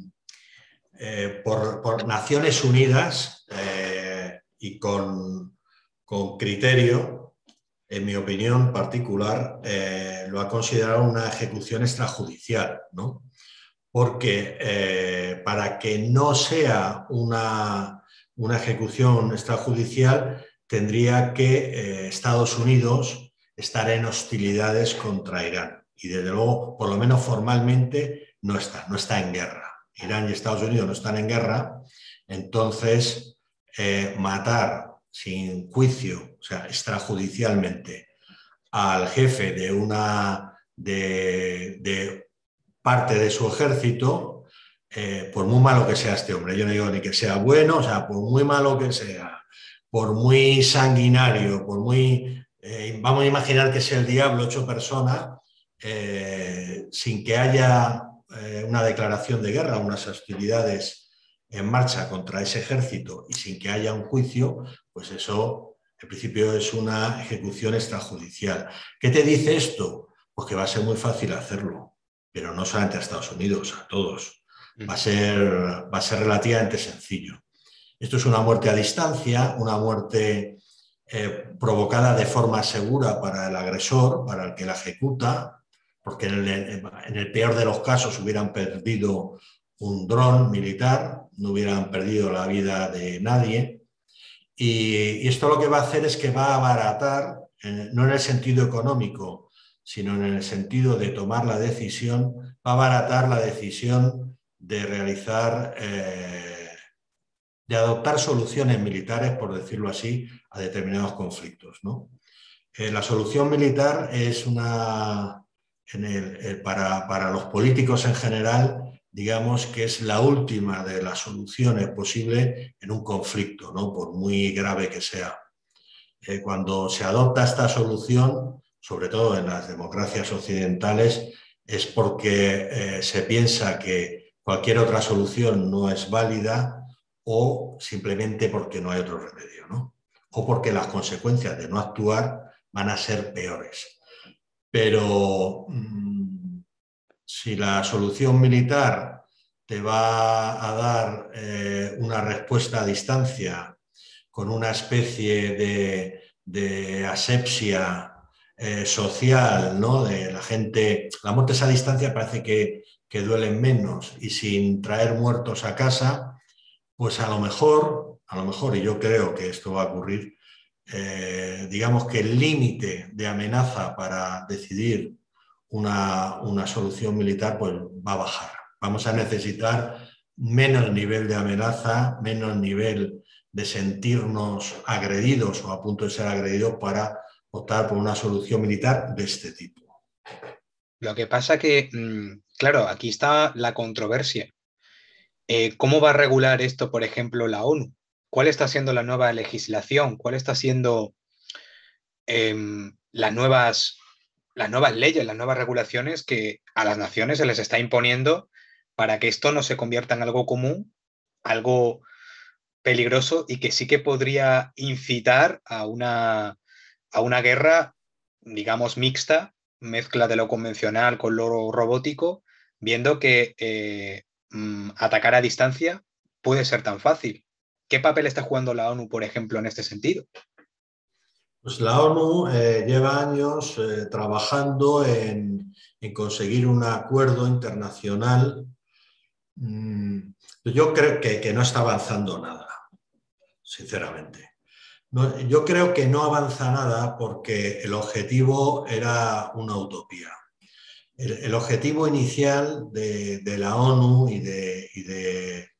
eh, por, por Naciones Unidas eh, y con, con criterio, en mi opinión particular, eh, lo ha considerado una ejecución extrajudicial, ¿no? Porque eh, para que no sea una, una ejecución extrajudicial, tendría que eh, Estados Unidos estar en hostilidades contra Irán. Y desde luego, por lo menos formalmente, no está, no está en guerra. Irán y Estados Unidos no están en guerra, entonces eh, matar sin juicio, o sea, extrajudicialmente, al jefe de una de, de parte de su ejército, eh, por muy malo que sea este hombre, yo no digo ni que sea bueno, o sea, por muy malo que sea, por muy sanguinario, por muy, eh, vamos a imaginar que sea el diablo hecho persona, eh, sin que haya eh, una declaración de guerra, unas hostilidades en marcha contra ese ejército y sin que haya un juicio, pues eso en principio es una ejecución extrajudicial. ¿Qué te dice esto? Pues que va a ser muy fácil hacerlo, pero no solamente a Estados Unidos, a todos. Va a ser, va a ser relativamente sencillo. Esto es una muerte a distancia, una muerte eh, provocada de forma segura para el agresor, para el que la ejecuta, porque en el, en el peor de los casos hubieran perdido un dron militar, no hubieran perdido la vida de nadie. Y, y esto lo que va a hacer es que va a abaratar, eh, no en el sentido económico, sino en el sentido de tomar la decisión, va a abaratar la decisión de realizar, eh, de adoptar soluciones militares, por decirlo así, a determinados conflictos, ¿no? Eh, la solución militar es una, en el, el, para, para los políticos en general, digamos que es la última de las soluciones posibles en un conflicto, ¿no? Por muy grave que sea. Eh, cuando se adopta esta solución, sobre todo en las democracias occidentales, es porque eh, se piensa que cualquier otra solución no es válida o simplemente porque no hay otro remedio, ¿no? O porque las consecuencias de no actuar van a ser peores. Pero mmm, si la solución militar te va a dar eh, una respuesta a distancia con una especie de, de asepsia eh, social, ¿no? De la gente, la muerte a distancia parece que, que duelen menos y sin traer muertos a casa, pues a lo mejor, a lo mejor, y yo creo que esto va a ocurrir, eh, digamos que el límite de amenaza para decidir una, una solución militar pues va a bajar. Vamos a necesitar menos nivel de amenaza, menos nivel de sentirnos agredidos o a punto de ser agredidos para optar por una solución militar de este tipo. Lo que pasa que, claro, aquí está la controversia. Eh, ¿Cómo va a regular esto, por ejemplo, la ONU? ¿Cuál está siendo la nueva legislación? ¿Cuál está siendo eh, las nuevas, las nuevas leyes, las nuevas regulaciones que a las naciones se les está imponiendo para que esto no se convierta en algo común, algo peligroso y que sí que podría incitar a una, a una guerra, digamos, mixta, mezcla de lo convencional con lo robótico, viendo que eh, mmm, atacar a distancia puede ser tan fácil? ¿Qué papel está jugando la ONU, por ejemplo, en este sentido? Pues la ONU eh, lleva años eh, trabajando en, en conseguir un acuerdo internacional. Mm, yo creo que, que no está avanzando nada, sinceramente. No, yo creo que no avanza nada porque el objetivo era una utopía. El, el objetivo inicial de, de la ONU y de, y, de,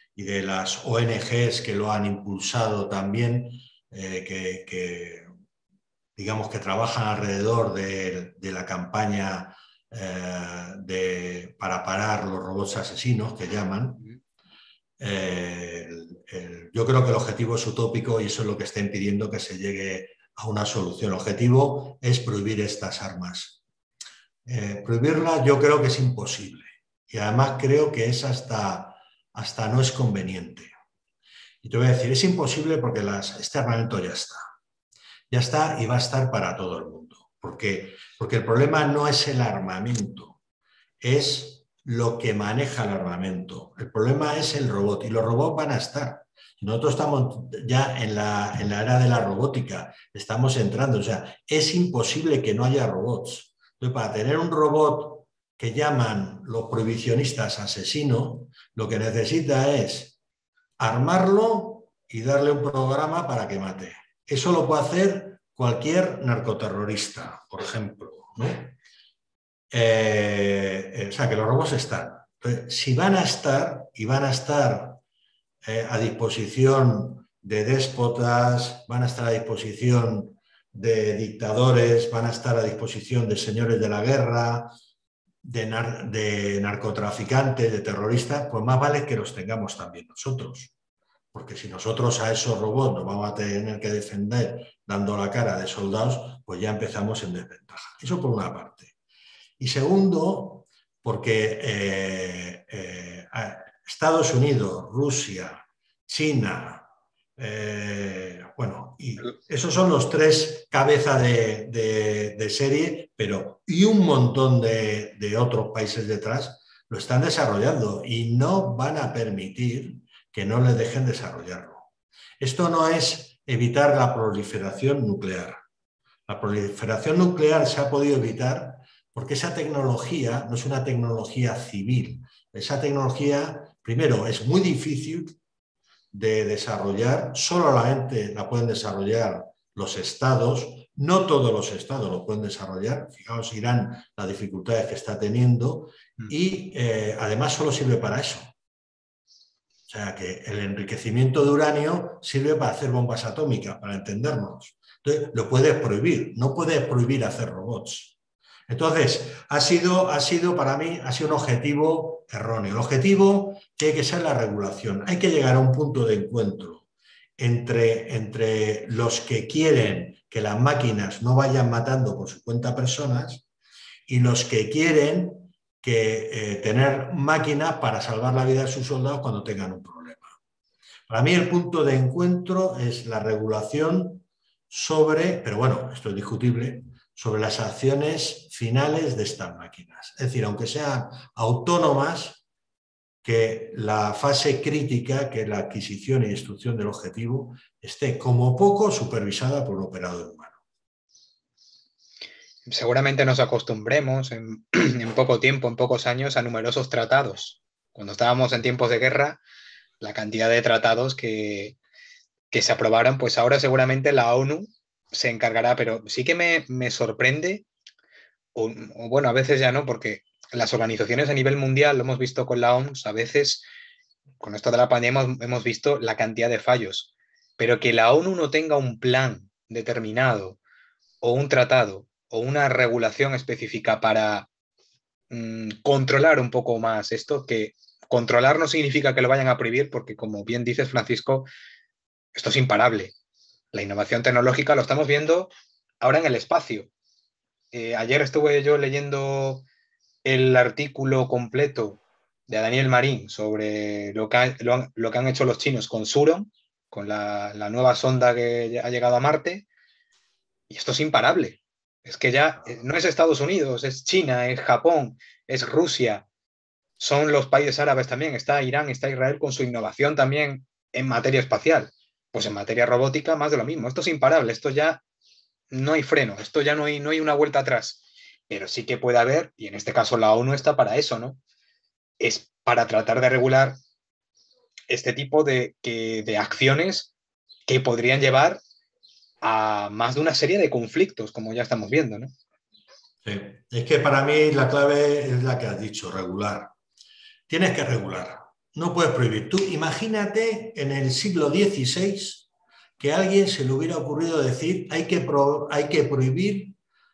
y de las O N Ges que lo han impulsado también, eh, que, que digamos que trabajan alrededor de, de la campaña eh, de, para parar los robots asesinos, que llaman. Eh, el, el, yo creo que el objetivo es utópico y eso es lo que está impidiendo que se llegue a una solución. El objetivo es prohibir estas armas. Eh, prohibirlas yo creo que es imposible y además creo que es hasta, hasta no es conveniente. Y te voy a decir, es imposible porque las, este armamento ya está. Ya está y va a estar para todo el mundo. ¿Por qué? Porque el problema no es el armamento, es lo que maneja el armamento. El problema es el robot y los robots van a estar. Nosotros estamos ya en la, en la era de la robótica, estamos entrando, o sea, es imposible que no haya robots. Entonces, para tener un robot que llaman los prohibicionistas asesino, lo que necesita es armarlo y darle un programa para que mate. Eso lo puede hacer cualquier narcoterrorista, por ejemplo, ¿no? Eh, o sea, que los robots están. Entonces, si van a estar, y van a estar eh, a disposición de déspotas, van a estar a disposición de dictadores, van a estar a disposición de señores de la guerra, de, nar de narcotraficantes, de terroristas, pues más vale que los tengamos también nosotros. Porque si nosotros a esos robots nos vamos a tener que defender dando la cara de soldados, pues ya empezamos en desventaja. Eso por una parte. Y segundo, porque eh, eh, Estados Unidos, Rusia, China, eh, bueno, y esos son los tres cabezas de, de, de serie, pero y un montón de, de otros países detrás lo están desarrollando y no van a permitir que no les dejen desarrollarlo. Esto no es evitar la proliferación nuclear. La proliferación nuclear se ha podido evitar porque esa tecnología no es una tecnología civil. Esa tecnología, primero, es muy difícil de desarrollar, solamente la pueden desarrollar los estados, no todos los estados lo pueden desarrollar, fijaos Irán las dificultades que está teniendo y eh, además solo sirve para eso. O sea que el enriquecimiento de uranio sirve para hacer bombas atómicas, para entendernos. Entonces lo puedes prohibir, no puedes prohibir hacer robots. Entonces, ha sido, ha sido para mí, ha sido un objetivo erróneo. El objetivo tiene que ser la regulación. Hay que llegar a un punto de encuentro entre, entre los que quieren que las máquinas no vayan matando por su cuenta personas y los que quieren que eh, tener máquinas para salvar la vida de sus soldados cuando tengan un problema. Para mí el punto de encuentro es la regulación sobre, pero bueno, esto es discutible, sobre las acciones finales de estas máquinas. Es decir, aunque sean autónomas, que la fase crítica, que es la adquisición y destrucción del objetivo, esté como poco supervisada por un operador humano. Seguramente nos acostumbremos en, en poco tiempo, en pocos años, a numerosos tratados. Cuando estábamos en tiempos de guerra, la cantidad de tratados que, que se aprobaron, pues ahora seguramente la ONU se encargará, pero sí que me, me sorprende, o, o bueno, a veces ya no, porque las organizaciones a nivel mundial, lo hemos visto con la O M S, a veces, con esto de la pandemia, hemos, hemos visto la cantidad de fallos, pero que la ONU no tenga un plan determinado, o un tratado, o una regulación específica para mmm, controlar un poco más esto, que controlar no significa que lo vayan a prohibir, porque como bien dices, Francisco, esto es imparable. La innovación tecnológica lo estamos viendo ahora en el espacio. Eh, ayer estuve yo leyendo el artículo completo de Daniel Marín sobre lo que, ha, lo, han, lo que han hecho los chinos con Suron, con la, la nueva sonda que ha llegado a Marte, y esto es imparable. Es que ya no es Estados Unidos, es China, es Japón, es Rusia, son los países árabes también, está Irán, está Israel con su innovación también en materia espacial. Pues en materia robótica, más de lo mismo. Esto es imparable, esto ya no hay freno, esto ya no hay, no hay una vuelta atrás. Pero sí que puede haber, y en este caso la ONU está para eso, ¿no? Es para tratar de regular este tipo de, que, de acciones que podrían llevar a más de una serie de conflictos, como ya estamos viendo, ¿no? Sí. Es que para mí la clave es la que has dicho, regular. Tienes que regular. no puedes prohibir. Tú imagínate en el siglo dieciséis que a alguien se le hubiera ocurrido decir hay que, pro, hay que prohibir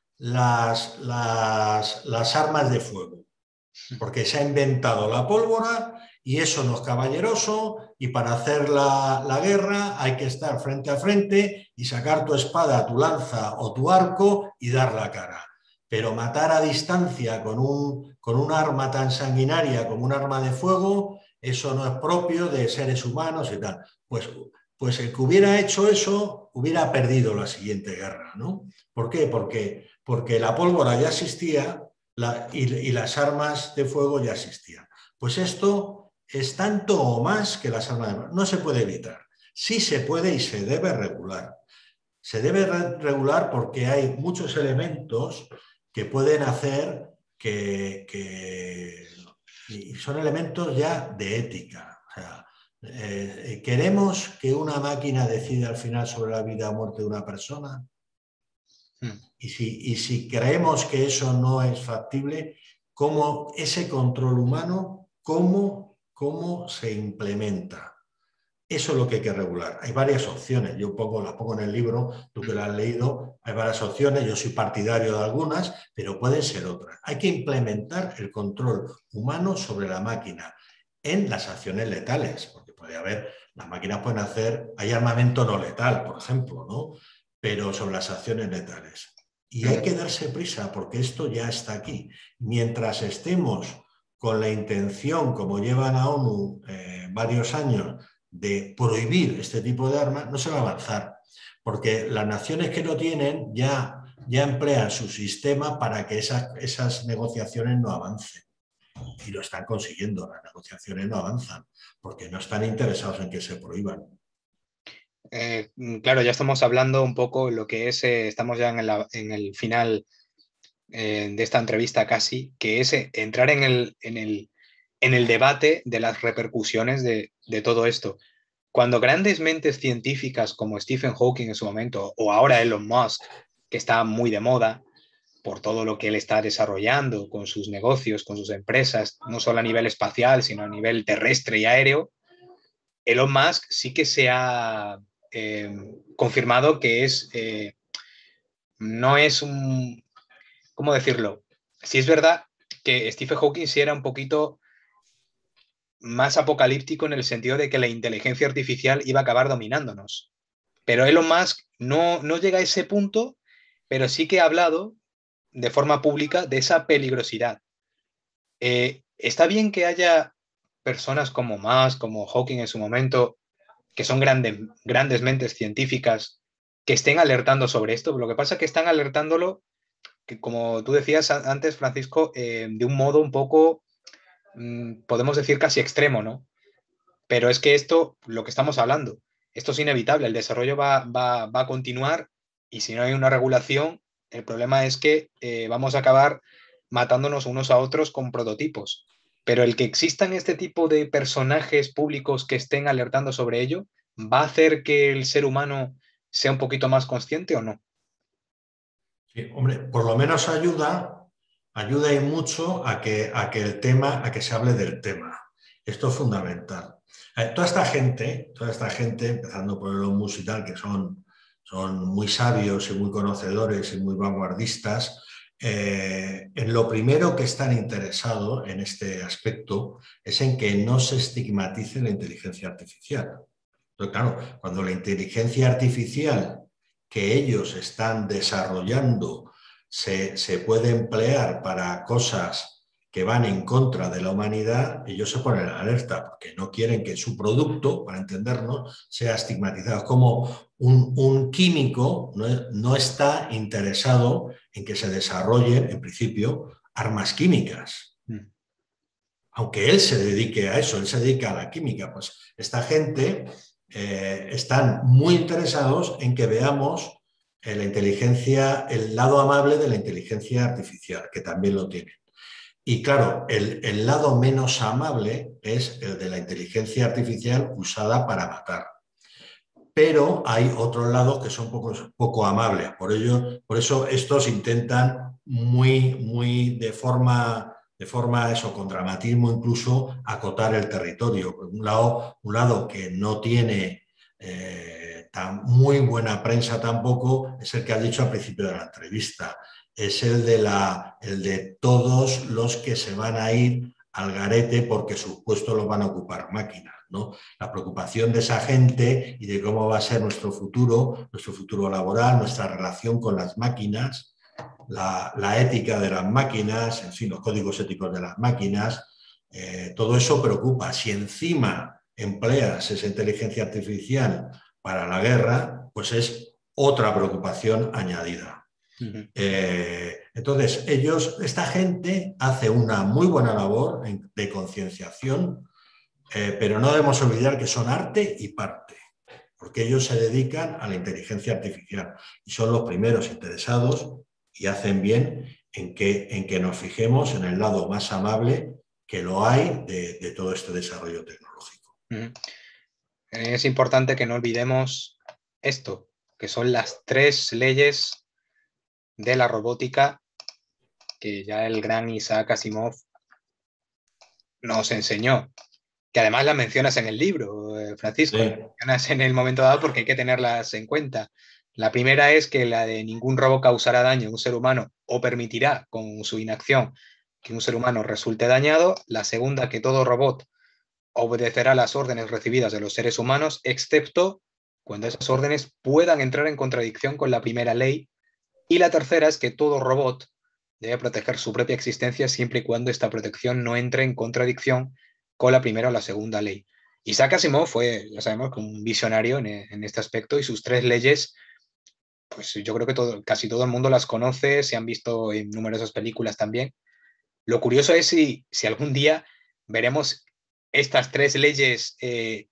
las, las, las armas de fuego, porque se ha inventado la pólvora y eso no es caballeroso, y para hacer la, la guerra hay que estar frente a frente y sacar tu espada, tu lanza o tu arco y dar la cara. Pero matar a distancia con un, con un arma tan sanguinaria como un arma de fuego, eso no es propio de seres humanos y tal. Pues, pues el que hubiera hecho eso hubiera perdido la siguiente guerra, ¿no? ¿Por qué? Porque, porque la pólvora ya existía la, y, y las armas de fuego ya existían. Pues esto es tanto o más que las armas de fuego. No se puede evitar. Sí se puede y se debe regular. Se debe regular porque hay muchos elementos que pueden hacer que, que y son elementos ya de ética. O sea, eh, ¿queremos que una máquina decida al final sobre la vida o muerte de una persona? Hmm. Y, si, y si creemos que eso no es factible, ¿cómo ese control humano, cómo, cómo se implementa? Eso es lo que hay que regular. Hay varias opciones. Yo pongo, las pongo en el libro, tú que lo has leído, hay varias opciones. Yo soy partidario de algunas, pero pueden ser otras. Hay que implementar el control humano sobre la máquina en las acciones letales, porque puede haber, las máquinas pueden hacer, hay armamento no letal, por ejemplo, ¿no? Pero sobre las acciones letales. Y hay que darse prisa porque esto ya está aquí. Mientras estemos con la intención, como llevan a ONU eh, varios años, de prohibir este tipo de armas, no se va a avanzar, porque las naciones que lo tienen ya, ya emplean su sistema para que esas, esas negociaciones no avancen. Y lo están consiguiendo, las negociaciones no avanzan, porque no están interesados en que se prohíban. Eh, claro, ya estamos hablando un poco lo que es, eh, estamos ya en, la, en el final eh, de esta entrevista casi, que es eh, entrar en el, en, el, en el debate de las repercusiones de, de todo esto. Cuando grandes mentes científicas como Stephen Hawking en su momento, o ahora Elon Musk, que está muy de moda por todo lo que él está desarrollando con sus negocios, con sus empresas, no solo a nivel espacial, sino a nivel terrestre y aéreo, Elon Musk sí que se ha eh, confirmado que es, eh, no es un, ¿cómo decirlo? Sí es verdad que Stephen Hawking sí era un poquito más apocalíptico en el sentido de que la inteligencia artificial iba a acabar dominándonos. Pero Elon Musk no, no llega a ese punto, pero sí que ha hablado de forma pública de esa peligrosidad. Eh, está bien que haya personas como Musk, como Hawking en su momento, que son grandes, grandes mentes científicas, que estén alertando sobre esto. Lo que pasa es que están alertándolo, que como tú decías antes, Francisco, eh, de un modo un poco, mmm, podemos decir casi extremo, ¿no? Pero es que esto, lo que estamos hablando, esto es inevitable, el desarrollo va, va, va a continuar y si no hay una regulación, el problema es que eh, vamos a acabar matándonos unos a otros con prototipos. Pero el que existan este tipo de personajes públicos que estén alertando sobre ello, ¿va a hacer que el ser humano sea un poquito más consciente o no? Sí, hombre, por lo menos ayuda, ayuda y mucho a que, a que el tema, a que se hable del tema. Esto es fundamental. Eh, toda esta gente, toda esta gente, empezando por el Musk y tal, que son, son muy sabios y muy conocedores y muy vanguardistas, eh, en lo primero que están interesados en este aspecto es en que no se estigmatice la inteligencia artificial. Pero claro, cuando la inteligencia artificial que ellos están desarrollando se, se puede emplear para cosas que van en contra de la humanidad, ellos se ponen en alerta porque no quieren que su producto, para entendernos, sea estigmatizado. Como un, un químico no, no está interesado en que se desarrollen, en principio, armas químicas. Mm. Aunque él se dedique a eso, él se dedica a la química, pues esta gente eh, están muy interesados en que veamos eh, la inteligencia, el lado amable de la inteligencia artificial, que también lo tienen. Y claro, el, el lado menos amable es el de la inteligencia artificial usada para matar. Pero hay otros lados que son poco, poco amables. Por ello, por eso estos intentan muy, muy de forma de forma, eso, con dramatismo incluso, acotar el territorio. Por un lado, un lado que no tiene eh, tan muy buena prensa tampoco es el que has dicho al principio de la entrevista. Es el de, la, el de todos los que se van a ir al garete porque sus puestos los van a ocupar máquinas, ¿no? La preocupación de esa gente y de cómo va a ser nuestro futuro, nuestro futuro laboral, nuestra relación con las máquinas, la, la ética de las máquinas, en fin, los códigos éticos de las máquinas, eh, todo eso preocupa. Si encima empleas esa inteligencia artificial para la guerra, pues es otra preocupación añadida. Uh-huh. Eh, entonces, ellos, esta gente hace una muy buena labor de concienciación, eh, pero no debemos olvidar que son arte y parte, porque ellos se dedican a la inteligencia artificial y son los primeros interesados y hacen bien en que, en que nos fijemos en el lado más amable que lo hay de, de todo este desarrollo tecnológico. Uh-huh. Es importante que no olvidemos esto, que son las tres leyes de la robótica que ya el gran Isaac Asimov nos enseñó, que además las mencionas en el libro, Francisco, sí. Las mencionas en el momento dado porque hay que tenerlas en cuenta. La primera es que la de ningún robot causará daño a un ser humano o permitirá con su inacción que un ser humano resulte dañado. La segunda, que todo robot obedecerá las órdenes recibidas de los seres humanos, excepto cuando esas órdenes puedan entrar en contradicción con la primera ley. Y la tercera es que todo robot debe proteger su propia existencia siempre y cuando esta protección no entre en contradicción con la primera o la segunda ley. Isaac Asimov fue, ya sabemos, un visionario en, en este aspecto y sus tres leyes, pues yo creo que todo, casi todo el mundo las conoce, se han visto en numerosas películas también. Lo curioso es si, si algún día veremos estas tres leyes eh,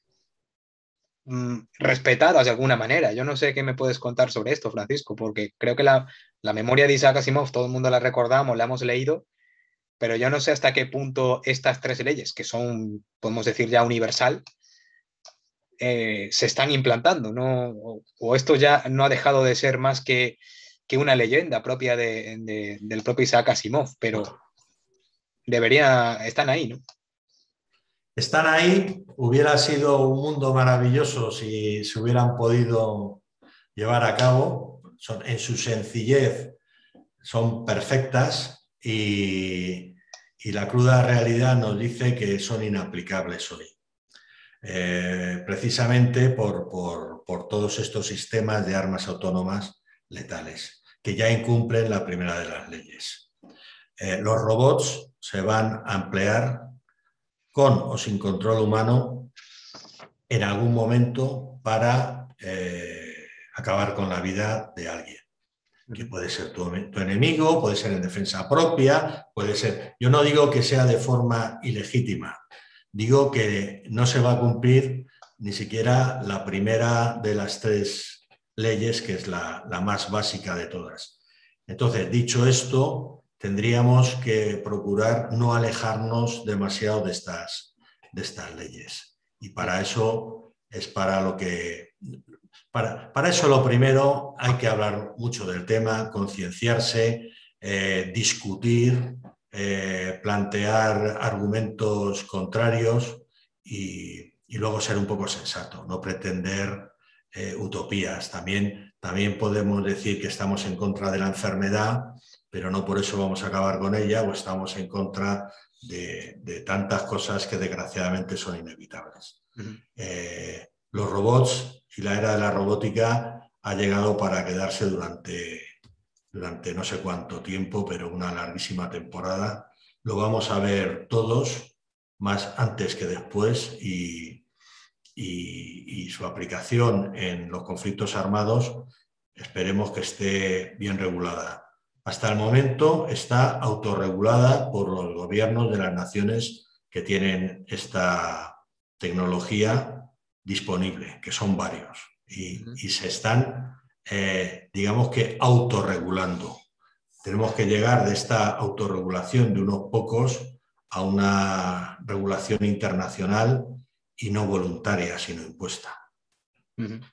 respetadas de alguna manera. Yo no sé qué me puedes contar sobre esto, Francisco, porque creo que la, la memoria de Isaac Asimov todo el mundo la recordamos, la hemos leído, pero yo no sé hasta qué punto estas tres leyes, que son, podemos decir, ya universal, eh, se están implantando, ¿no? O, o esto ya no ha dejado de ser más que, que una leyenda propia de, de, del propio Isaac Asimov, pero debería, están ahí, ¿no? Están ahí. Hubiera sido un mundo maravilloso si se hubieran podido llevar a cabo. Son, en su sencillez son perfectas y, y la cruda realidad nos dice que son inaplicables hoy. Eh, precisamente por, por, por todos estos sistemas de armas autónomas letales que ya incumplen la primera de las leyes. Eh, los robots se van a emplear con o sin control humano en algún momento para eh, acabar con la vida de alguien, que puede ser tu, tu enemigo, puede ser en defensa propia, puede ser... Yo no digo que sea de forma ilegítima, digo que no se va a cumplir ni siquiera la primera de las tres leyes, que es la, la más básica de todas. Entonces, dicho esto, tendríamos que procurar no alejarnos demasiado de estas, de estas leyes. Y para eso es para lo que... Para, para eso lo primero hay que hablar mucho del tema, concienciarse, eh, discutir, eh, plantear argumentos contrarios y, y luego ser un poco sensato, no pretender eh, utopías. También, también podemos decir que estamos en contra de la enfermedad, pero no por eso vamos a acabar con ella, o estamos en contra de, de tantas cosas que desgraciadamente son inevitables. Uh-huh. eh, los robots y la era de la robótica ha llegado para quedarse durante, durante no sé cuánto tiempo, pero una larguísima temporada. Lo vamos a ver todos, más antes que después, y, y, y su aplicación en los conflictos armados esperemos que esté bien regulada. Hasta el momento está autorregulada por los gobiernos de las naciones que tienen esta tecnología disponible, que son varios, y, uh-huh. y se están, eh, digamos que, autorregulando. Tenemos que llegar de esta autorregulación de unos pocos a una regulación internacional y no voluntaria, sino impuesta. Uh-huh.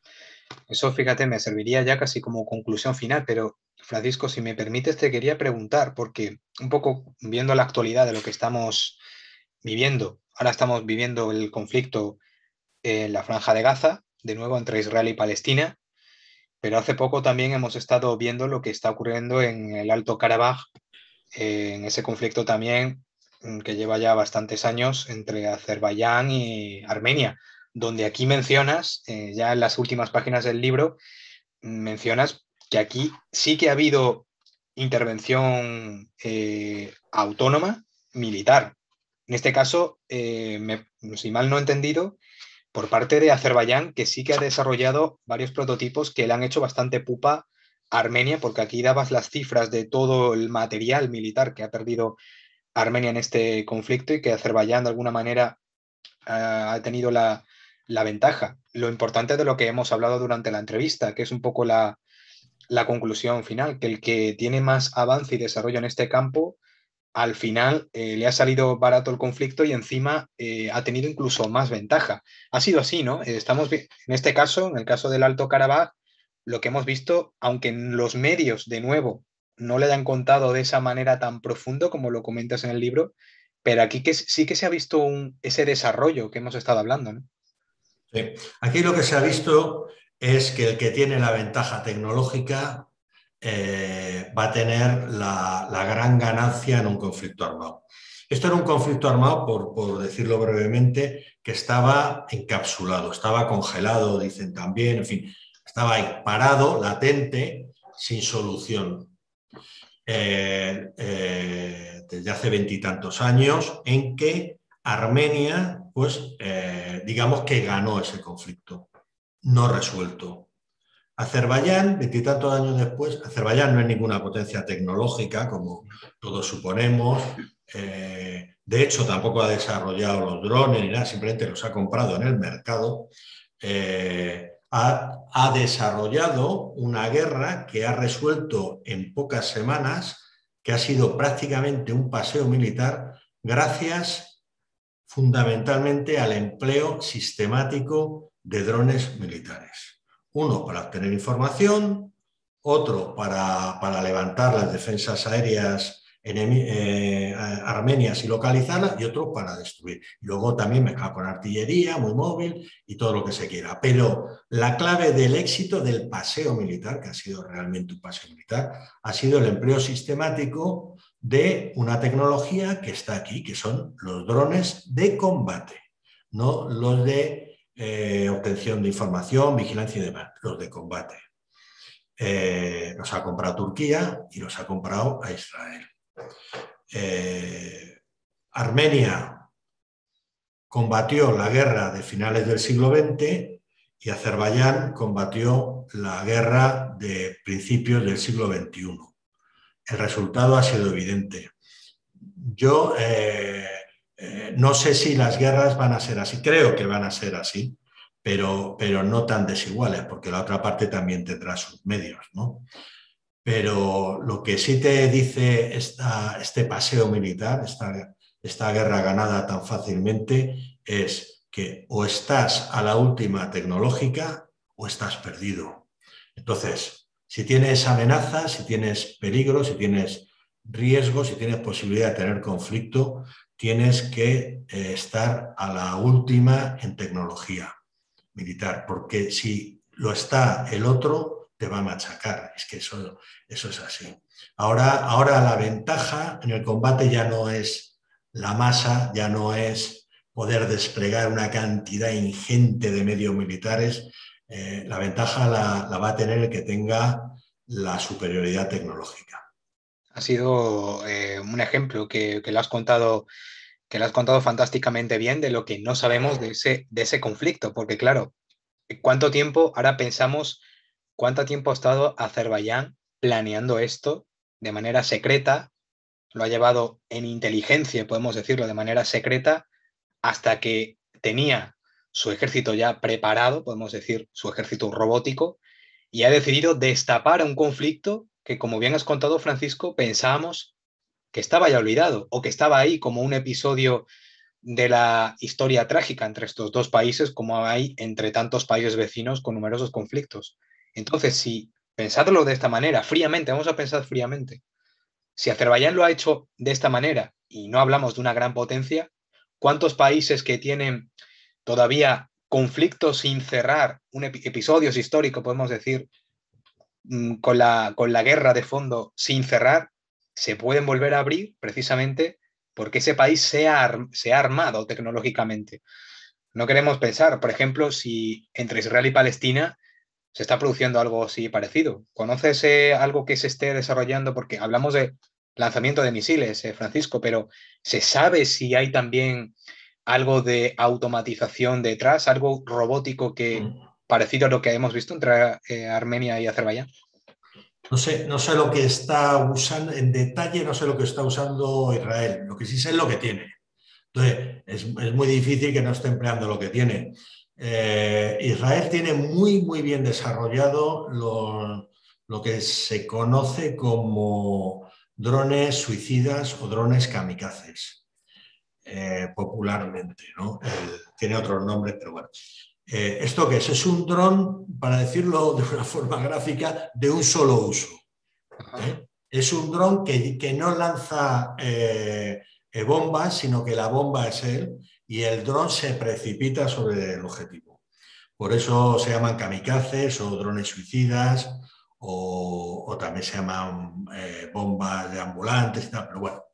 Eso, fíjate, me serviría ya casi como conclusión final, pero Francisco, si me permites, te quería preguntar, porque un poco viendo la actualidad de lo que estamos viviendo, ahora estamos viviendo el conflicto en la Franja de Gaza, de nuevo entre Israel y Palestina, pero hace poco también hemos estado viendo lo que está ocurriendo en el Alto Karabaj, eh, en ese conflicto también mm, que lleva ya bastantes años entre Azerbaiyán y Armenia, donde aquí mencionas, eh, ya en las últimas páginas del libro, mencionas que aquí sí que ha habido intervención eh, autónoma militar. En este caso, eh, me, si mal no he entendido, por parte de Azerbaiyán, que sí que ha desarrollado varios prototipos que le han hecho bastante pupa a Armenia, porque aquí dabas las cifras de todo el material militar que ha perdido Armenia en este conflicto y que Azerbaiyán de alguna manera uh, ha tenido la, la, ventaja. Lo importante de lo que hemos hablado durante la entrevista, que es un poco la, la conclusión final, que el que tiene más avance y desarrollo en este campo, al final eh, le ha salido barato el conflicto y encima eh, ha tenido incluso más ventaja. Ha sido así, ¿no? Estamos, en este caso, en el caso del Alto Karabaj, lo que hemos visto, aunque en los medios, de nuevo, no le hayan contado de esa manera tan profundo como lo comentas en el libro, pero aquí que, sí que se ha visto un, ese desarrollo que hemos estado hablando, ¿no? Sí. Aquí lo que se ha visto es que el que tiene la ventaja tecnológica eh, va a tener la, la gran ganancia en un conflicto armado. Esto era un conflicto armado, por, por decirlo brevemente, que estaba encapsulado, estaba congelado, dicen también, en fin, estaba ahí parado, latente, sin solución. Eh, eh, desde hace veintitantos años, en que Armenia, pues, eh, digamos que ganó ese conflicto, no resuelto. Azerbaiyán, veintitantos años después, Azerbaiyán no es ninguna potencia tecnológica, como todos suponemos. Eh, de hecho, tampoco ha desarrollado los drones ni nada, simplemente los ha comprado en el mercado. Eh, ha, ha desarrollado una guerra que ha resuelto en pocas semanas, que ha sido prácticamente un paseo militar, gracias fundamentalmente al empleo sistemático de drones militares. Uno para obtener información, otro para, para levantar las defensas aéreas eh, armenias y localizarlas, y otro para destruir. Y luego también mezclado con artillería, muy móvil y todo lo que se quiera. Pero la clave del éxito del paseo militar, que ha sido realmente un paseo militar, ha sido el empleo sistemático de una tecnología que está aquí, que son los drones de combate, no los de eh, obtención de información, vigilancia y demás, los de combate. Eh, los ha comprado Turquía y los ha comprado a Israel. Eh, Armenia combatió la guerra de finales del siglo veinte y Azerbaiyán combatió la guerra de principios del siglo veintiuno. El resultado ha sido evidente. Yo eh, eh, no sé si las guerras van a ser así, creo que van a ser así, pero, pero no tan desiguales, porque la otra parte también tendrá sus medios, ¿no? Pero lo que sí te dice esta, este paseo militar, esta, esta guerra ganada tan fácilmente, es que o estás a la última tecnológica o estás perdido. Entonces, si tienes amenazas, si tienes peligro, si tienes riesgo, si tienes posibilidad de tener conflicto, tienes que eh, estar a la última en tecnología militar, porque si lo está el otro, te va a machacar. Es que eso, eso es así. Ahora, ahora la ventaja en el combate ya no es la masa, ya no es poder desplegar una cantidad ingente de medios militares. Eh, la ventaja la, la va a tener el que tenga la superioridad tecnológica. Ha sido eh, un ejemplo que, que lo has contado, que lo has contado fantásticamente bien de lo que no sabemos de ese, de ese conflicto, porque claro, ¿cuánto tiempo, ahora pensamos, cuánto tiempo ha estado Azerbaiyán planeando esto de manera secreta? Lo ha llevado en inteligencia, podemos decirlo, de manera secreta, hasta que tenía su ejército ya preparado, podemos decir, su ejército robótico, y ha decidido destapar un conflicto que, como bien has contado, Francisco, pensábamos que estaba ya olvidado o que estaba ahí como un episodio de la historia trágica entre estos dos países como hay entre tantos países vecinos con numerosos conflictos. Entonces, si pensadlo de esta manera, fríamente, vamos a pensar fríamente, si Azerbaiyán lo ha hecho de esta manera y no hablamos de una gran potencia, ¿cuántos países que tienen todavía conflictos sin cerrar, un ep episodios históricos, podemos decir, con la, con la guerra de fondo sin cerrar, se pueden volver a abrir precisamente porque ese país se ha, se ha armado tecnológicamente? No queremos pensar, por ejemplo, si entre Israel y Palestina se está produciendo algo así parecido. ¿Conoces eh, algo que se esté desarrollando? Porque hablamos de lanzamiento de misiles, eh, Francisco, pero ¿se sabe si hay también algo de automatización detrás, algo robótico que parecido a lo que hemos visto entre eh, Armenia y Azerbaiyán? No sé, no sé lo que está usando, en detalle no sé lo que está usando Israel, lo que sí sé es lo que tiene. Entonces, es, es muy difícil que no esté empleando lo que tiene. Eh, Israel tiene muy, muy bien desarrollado lo, lo que se conoce como drones suicidas o drones kamikazes, eh, popularmente, ¿no? Eh, tiene otros nombres, pero bueno. Eh, ¿Esto qué es? Es un dron, para decirlo de una forma gráfica, de un solo uso. ¿eh? Es un dron que, que no lanza eh, eh, bombas, sino que la bomba es él y el dron se precipita sobre el objetivo. Por eso se llaman kamikazes o drones suicidas o, o también se llaman eh, bombas de ambulantes y tal, pero bueno.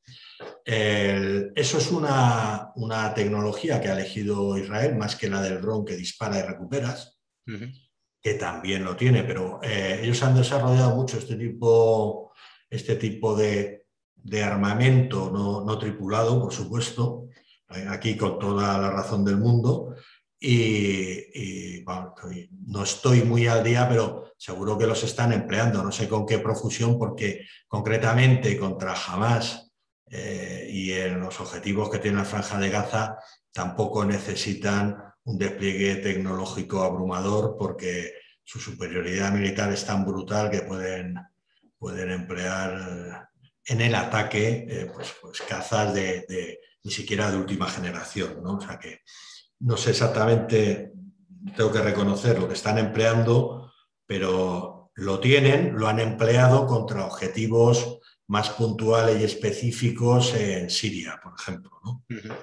El, eso es una, una tecnología que ha elegido Israel, más que la del dron que dispara y recuperas, uh-huh. que también lo tiene, pero eh, ellos han desarrollado mucho este tipo, este tipo de, de armamento no, no tripulado, por supuesto, aquí con toda la razón del mundo, y, y bueno, no estoy muy al día, pero seguro que los están empleando, no sé con qué profusión, porque concretamente contra Hamas eh, y en los objetivos que tiene la Franja de Gaza tampoco necesitan un despliegue tecnológico abrumador, porque su superioridad militar es tan brutal que pueden, pueden emplear en el ataque eh, pues, pues cazas de, de ni siquiera de última generación, ¿no? O sea que no sé exactamente, tengo que reconocer lo que están empleando, pero lo tienen, lo han empleado contra objetivos más puntuales y específicos en Siria, por ejemplo, ¿no? Uh-huh.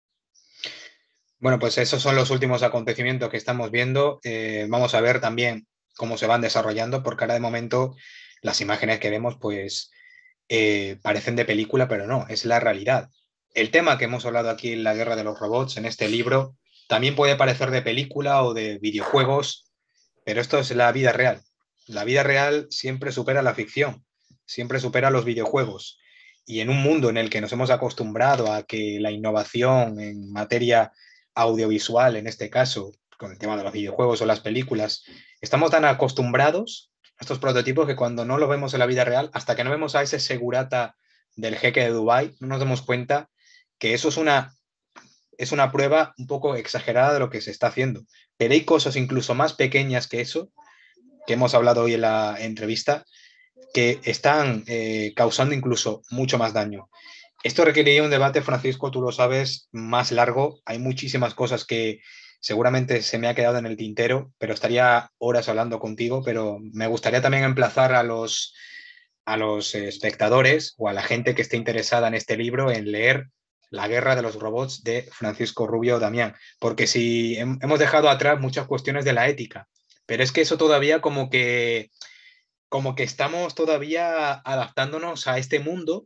Bueno, pues esos son los últimos acontecimientos que estamos viendo. Eh, vamos a ver también cómo se van desarrollando, porque ahora de momento las imágenes que vemos pues eh, parecen de película, pero no, es la realidad. El tema que hemos hablado aquí en la guerra de los robots, en este libro, también puede parecer de película o de videojuegos, pero esto es la vida real. La vida real siempre supera la ficción, siempre supera los videojuegos. Y en un mundo en el que nos hemos acostumbrado a que la innovación en materia audiovisual, en este caso, con el tema de los videojuegos o las películas, estamos tan acostumbrados a estos prototipos que cuando no lo vemos en la vida real, hasta que no vemos a ese segurata del jeque de Dubái, no nos damos cuenta que eso es una, es una prueba un poco exagerada de lo que se está haciendo. Pero hay cosas incluso más pequeñas que eso, que hemos hablado hoy en la entrevista, que están eh, causando incluso mucho más daño. Esto requeriría un debate, Francisco, tú lo sabes, más largo. Hay muchísimas cosas que seguramente se me ha quedado en el tintero, pero estaría horas hablando contigo, pero me gustaría también emplazar a los, a los espectadores o a la gente que esté interesada en este libro en leer La guerra de los robots de Francisco Rubio Damián, porque si hemos dejado atrás muchas cuestiones de la ética, pero es que eso todavía como que, como que estamos todavía adaptándonos a este mundo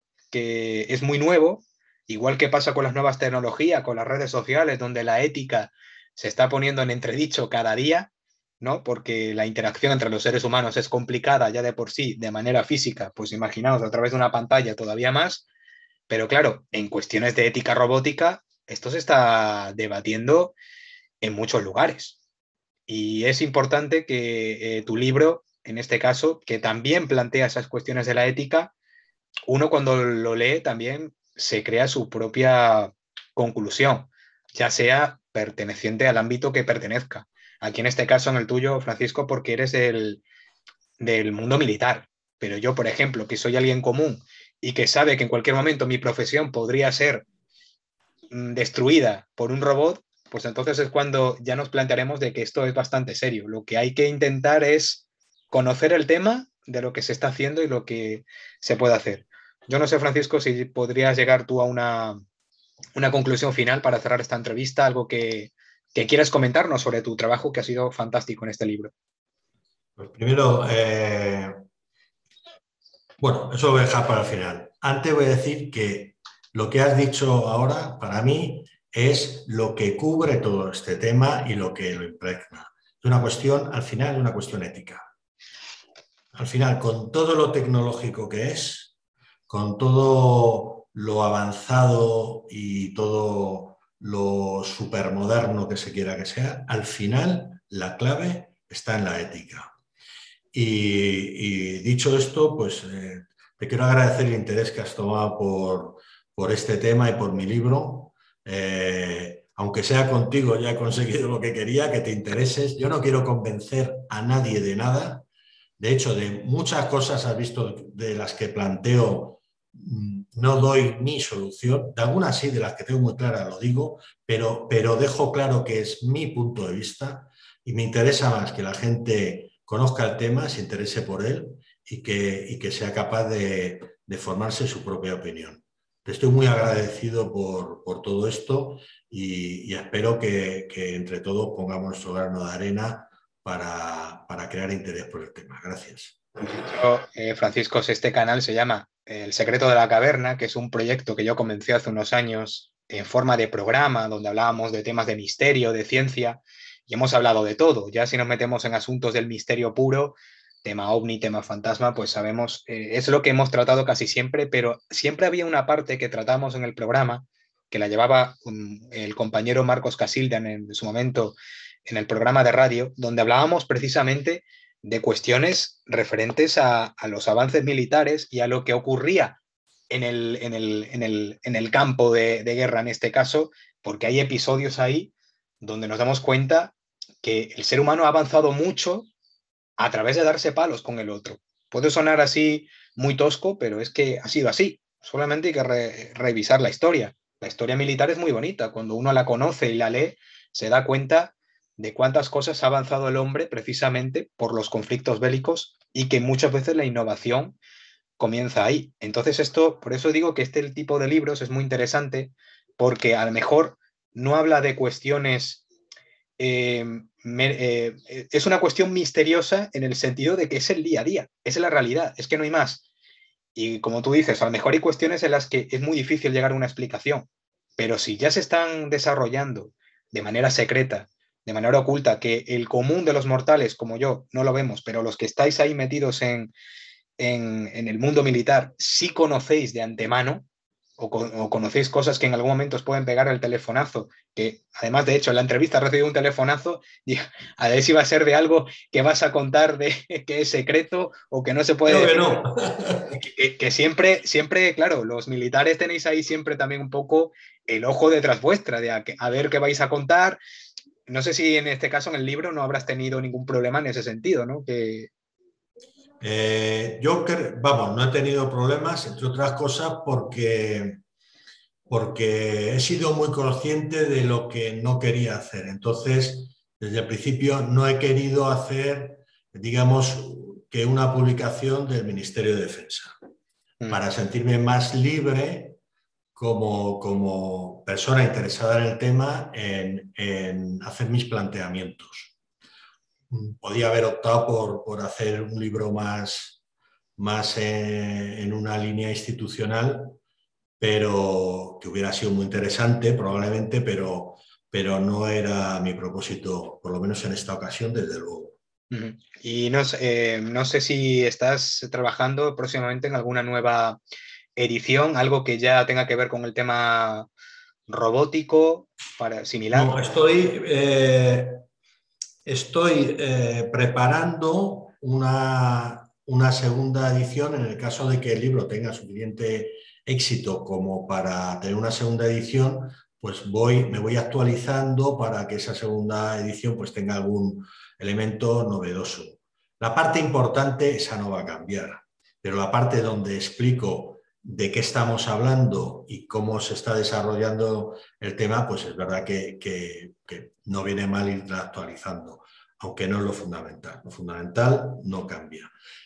que es muy nuevo, igual que pasa con las nuevas tecnologías, con las redes sociales, donde la ética se está poniendo en entredicho cada día, ¿no? Porque la interacción entre los seres humanos es complicada ya de por sí, de manera física, pues imaginaos a través de una pantalla todavía más, pero claro, en cuestiones de ética robótica, esto se está debatiendo en muchos lugares. Y es importante que eh, tu libro, en este caso, que también plantea esas cuestiones de la ética, uno cuando lo lee también se crea su propia conclusión, ya sea perteneciente al ámbito que pertenezca. Aquí en este caso, en el tuyo, Francisco, porque eres el, del mundo militar, pero yo, por ejemplo, que soy alguien común y que sabe que en cualquier momento mi profesión podría ser destruida por un robot, pues entonces es cuando ya nos plantearemos de que esto es bastante serio. Lo que hay que intentar es conocer el tema de lo que se está haciendo y lo que se puede hacer. Yo no sé, Francisco, si podrías llegar tú a una, una conclusión final para cerrar esta entrevista, algo que, que quieras comentarnos sobre tu trabajo que ha sido fantástico en este libro. Pues primero, eh, bueno, eso lo voy a dejar para el final. Antes voy a decir que lo que has dicho ahora, para mí, es lo que cubre todo este tema y lo que lo impregna. Es una cuestión, al final, una cuestión ética. Al final, con todo lo tecnológico que es, con todo lo avanzado y todo lo supermoderno que se quiera que sea, al final la clave está en la ética. Y, y dicho esto, pues eh, te quiero agradecer el interés que has tomado por, por este tema y por mi libro. Eh, aunque sea contigo, ya he conseguido lo que quería, que te intereses. Yo no quiero convencer a nadie de nada. De hecho, de muchas cosas has visto de las que planteo, no doy mi solución. De algunas sí, de las que tengo muy claras lo digo, pero, pero dejo claro que es mi punto de vista y me interesa más que la gente conozca el tema, se interese por él y que, y que sea capaz de, de formarse su propia opinión. Te estoy muy agradecido por, por todo esto y, y espero que, que entre todos pongamos nuestro grano de arena para, para crear interés por el tema. Gracias. Yo, eh, Francisco, este canal se llama El Secreto de la Caverna, que es un proyecto que yo comencé hace unos años en forma de programa, donde hablábamos de temas de misterio, de ciencia, y hemos hablado de todo. Ya si nos metemos en asuntos del misterio puro, tema ovni, tema fantasma, pues sabemos, eh, es lo que hemos tratado casi siempre, pero siempre había una parte que tratamos en el programa, que la llevaba um, el compañero Marcos Casilda en, en su momento en el programa de radio, donde hablábamos precisamente de cuestiones referentes a, a los avances militares y a lo que ocurría en el, en el, en el, en el campo de, de guerra en este caso, porque hay episodios ahí donde nos damos cuenta que el ser humano ha avanzado mucho a través de darse palos con el otro. Puede sonar así muy tosco, pero es que ha sido así. Solamente hay que re revisar la historia. La historia militar es muy bonita. Cuando uno la conoce y la lee, se da cuenta de cuántas cosas ha avanzado el hombre precisamente por los conflictos bélicos y que muchas veces la innovación comienza ahí. Entonces esto, por eso digo que este tipo de libros es muy interesante porque a lo mejor no habla de cuestiones, eh, me, eh, es una cuestión misteriosa en el sentido de que es el día a día, es la realidad, es que no hay más. Y como tú dices, a lo mejor hay cuestiones en las que es muy difícil llegar a una explicación, pero si ya se están desarrollando de manera secreta, de manera oculta, que el común de los mortales, como yo, no lo vemos, pero los que estáis ahí metidos en, en, en el mundo militar, sí conocéis de antemano, o, con, o conocéis cosas que en algún momento os pueden pegar el telefonazo, que además, de hecho, en la entrevista he recibido un telefonazo, y a ver si va a ser de algo que vas a contar de que es secreto o que no se puede decir. Que no. Que, que siempre, siempre, claro, los militares tenéis ahí siempre también un poco el ojo detrás vuestra, de a, a ver qué vais a contar. No sé si en este caso, en el libro, no habrás tenido ningún problema en ese sentido, ¿no? Que... Eh, yo, vamos, no he tenido problemas, entre otras cosas, porque, porque he sido muy consciente de lo que no quería hacer. Entonces, desde el principio no he querido hacer, digamos, que una publicación del Ministerio de Defensa, mm. para sentirme más libre como, como persona interesada en el tema en, en hacer mis planteamientos. Podía haber optado por, por hacer un libro más, más en, en una línea institucional, pero que hubiera sido muy interesante probablemente, pero, pero no era mi propósito, por lo menos en esta ocasión, desde luego. Y no, eh, no sé si estás trabajando próximamente en alguna nueva edición, algo que ya tenga que ver con el tema robótico, para, similar. No, estoy... Eh... Estoy eh, preparando una, una segunda edición en el caso de que el libro tenga suficiente éxito como para tener una segunda edición, pues voy, me voy actualizando para que esa segunda edición pues tenga algún elemento novedoso. La parte importante, esa no va a cambiar, pero la parte donde explico de qué estamos hablando y cómo se está desarrollando el tema, pues es verdad que, que, que no viene mal ir actualizando, aunque no es lo fundamental. Lo fundamental no cambia.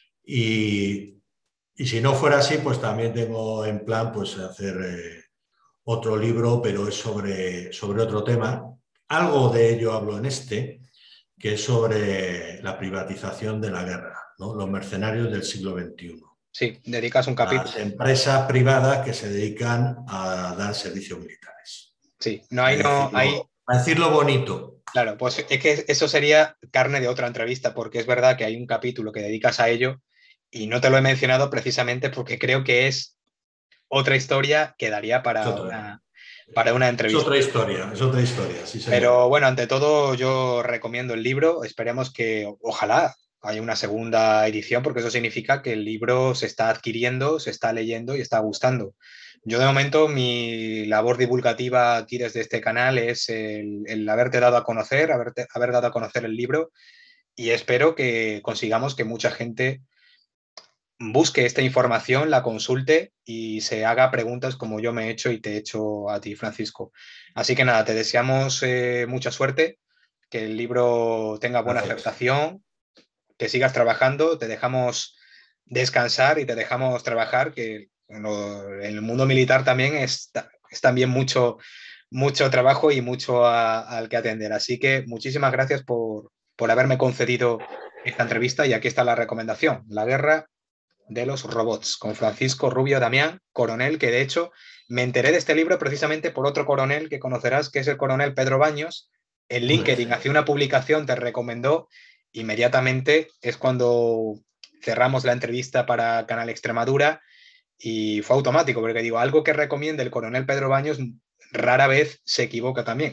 Y, y si no fuera así, pues también tengo en plan pues, hacer eh, otro libro, pero es sobre, sobre otro tema. Algo de ello hablo en este, que es sobre la privatización de la guerra, ¿no? Los mercenarios del siglo veintiuno. Sí, dedicas un capítulo. Las empresas privadas que se dedican a dar servicios militares. Sí, no A hay, no, decirlo, hay. a decirlo bonito. Claro, pues es que eso sería carne de otra entrevista, porque es verdad que hay un capítulo que dedicas a ello y no te lo he mencionado precisamente porque creo que es otra historia que daría para una, para una entrevista. Es otra historia, es otra historia, sí, señor. Pero bueno, ante todo yo recomiendo el libro, esperemos que ojalá haya una segunda edición, porque eso significa que el libro se está adquiriendo, se está leyendo y está gustando. Yo de momento mi labor divulgativa aquí desde este canal es el, el haberte dado a conocer, haberte, haber dado a conocer el libro y espero que consigamos que mucha gente busque esta información, la consulte y se haga preguntas como yo me he hecho y te he hecho a ti, Francisco. Así que nada, te deseamos eh, mucha suerte, que el libro tenga buena Gracias. aceptación, que sigas trabajando, te dejamos descansar y te dejamos trabajar, que en el mundo militar también es, es también mucho, mucho trabajo y mucho a, al que atender. Así que muchísimas gracias por, por haberme concedido esta entrevista y aquí está la recomendación, La guerra de los robots, con Francisco Rubio Damián, coronel, que de hecho me enteré de este libro precisamente por otro coronel que conocerás, que es el coronel Pedro Baños. En LinkedIn hacía una publicación, te recomendó, inmediatamente es cuando cerramos la entrevista para Canal Extremadura y fue automático, porque digo, algo que recomiende el coronel Pedro Baños rara vez se equivoca también.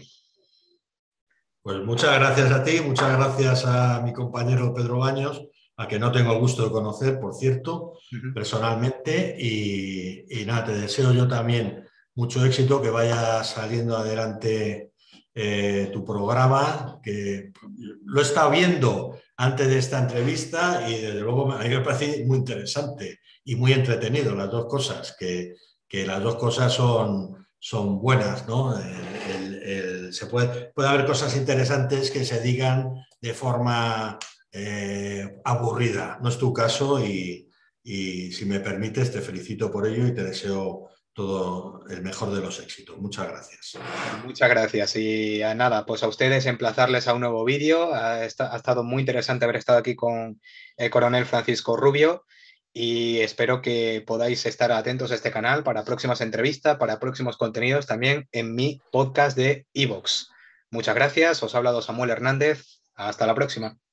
Pues muchas gracias a ti, muchas gracias a mi compañero Pedro Baños, a que no tengo el gusto de conocer, por cierto, uh-huh. personalmente, y, y nada, te deseo yo también mucho éxito, que vaya saliendo adelante eh, tu programa, que lo he estado viendo antes de esta entrevista y desde luego a mí me parece muy interesante y muy entretenido las dos cosas, que, que las dos cosas son... son buenas, ¿no? El, el, el, se puede, puede haber cosas interesantes que se digan de forma eh, aburrida. No es tu caso y, y si me permites te felicito por ello y te deseo todo el mejor de los éxitos. Muchas gracias. Muchas gracias y a nada, pues a ustedes emplazarles a un nuevo vídeo. Ha, ha estado muy interesante haber estado aquí con el coronel Francisco Rubio. Y espero que podáis estar atentos a este canal para próximas entrevistas, para próximos contenidos también en mi podcast de iVoox. Muchas gracias, os ha hablado Samuel Hernández. Hasta la próxima.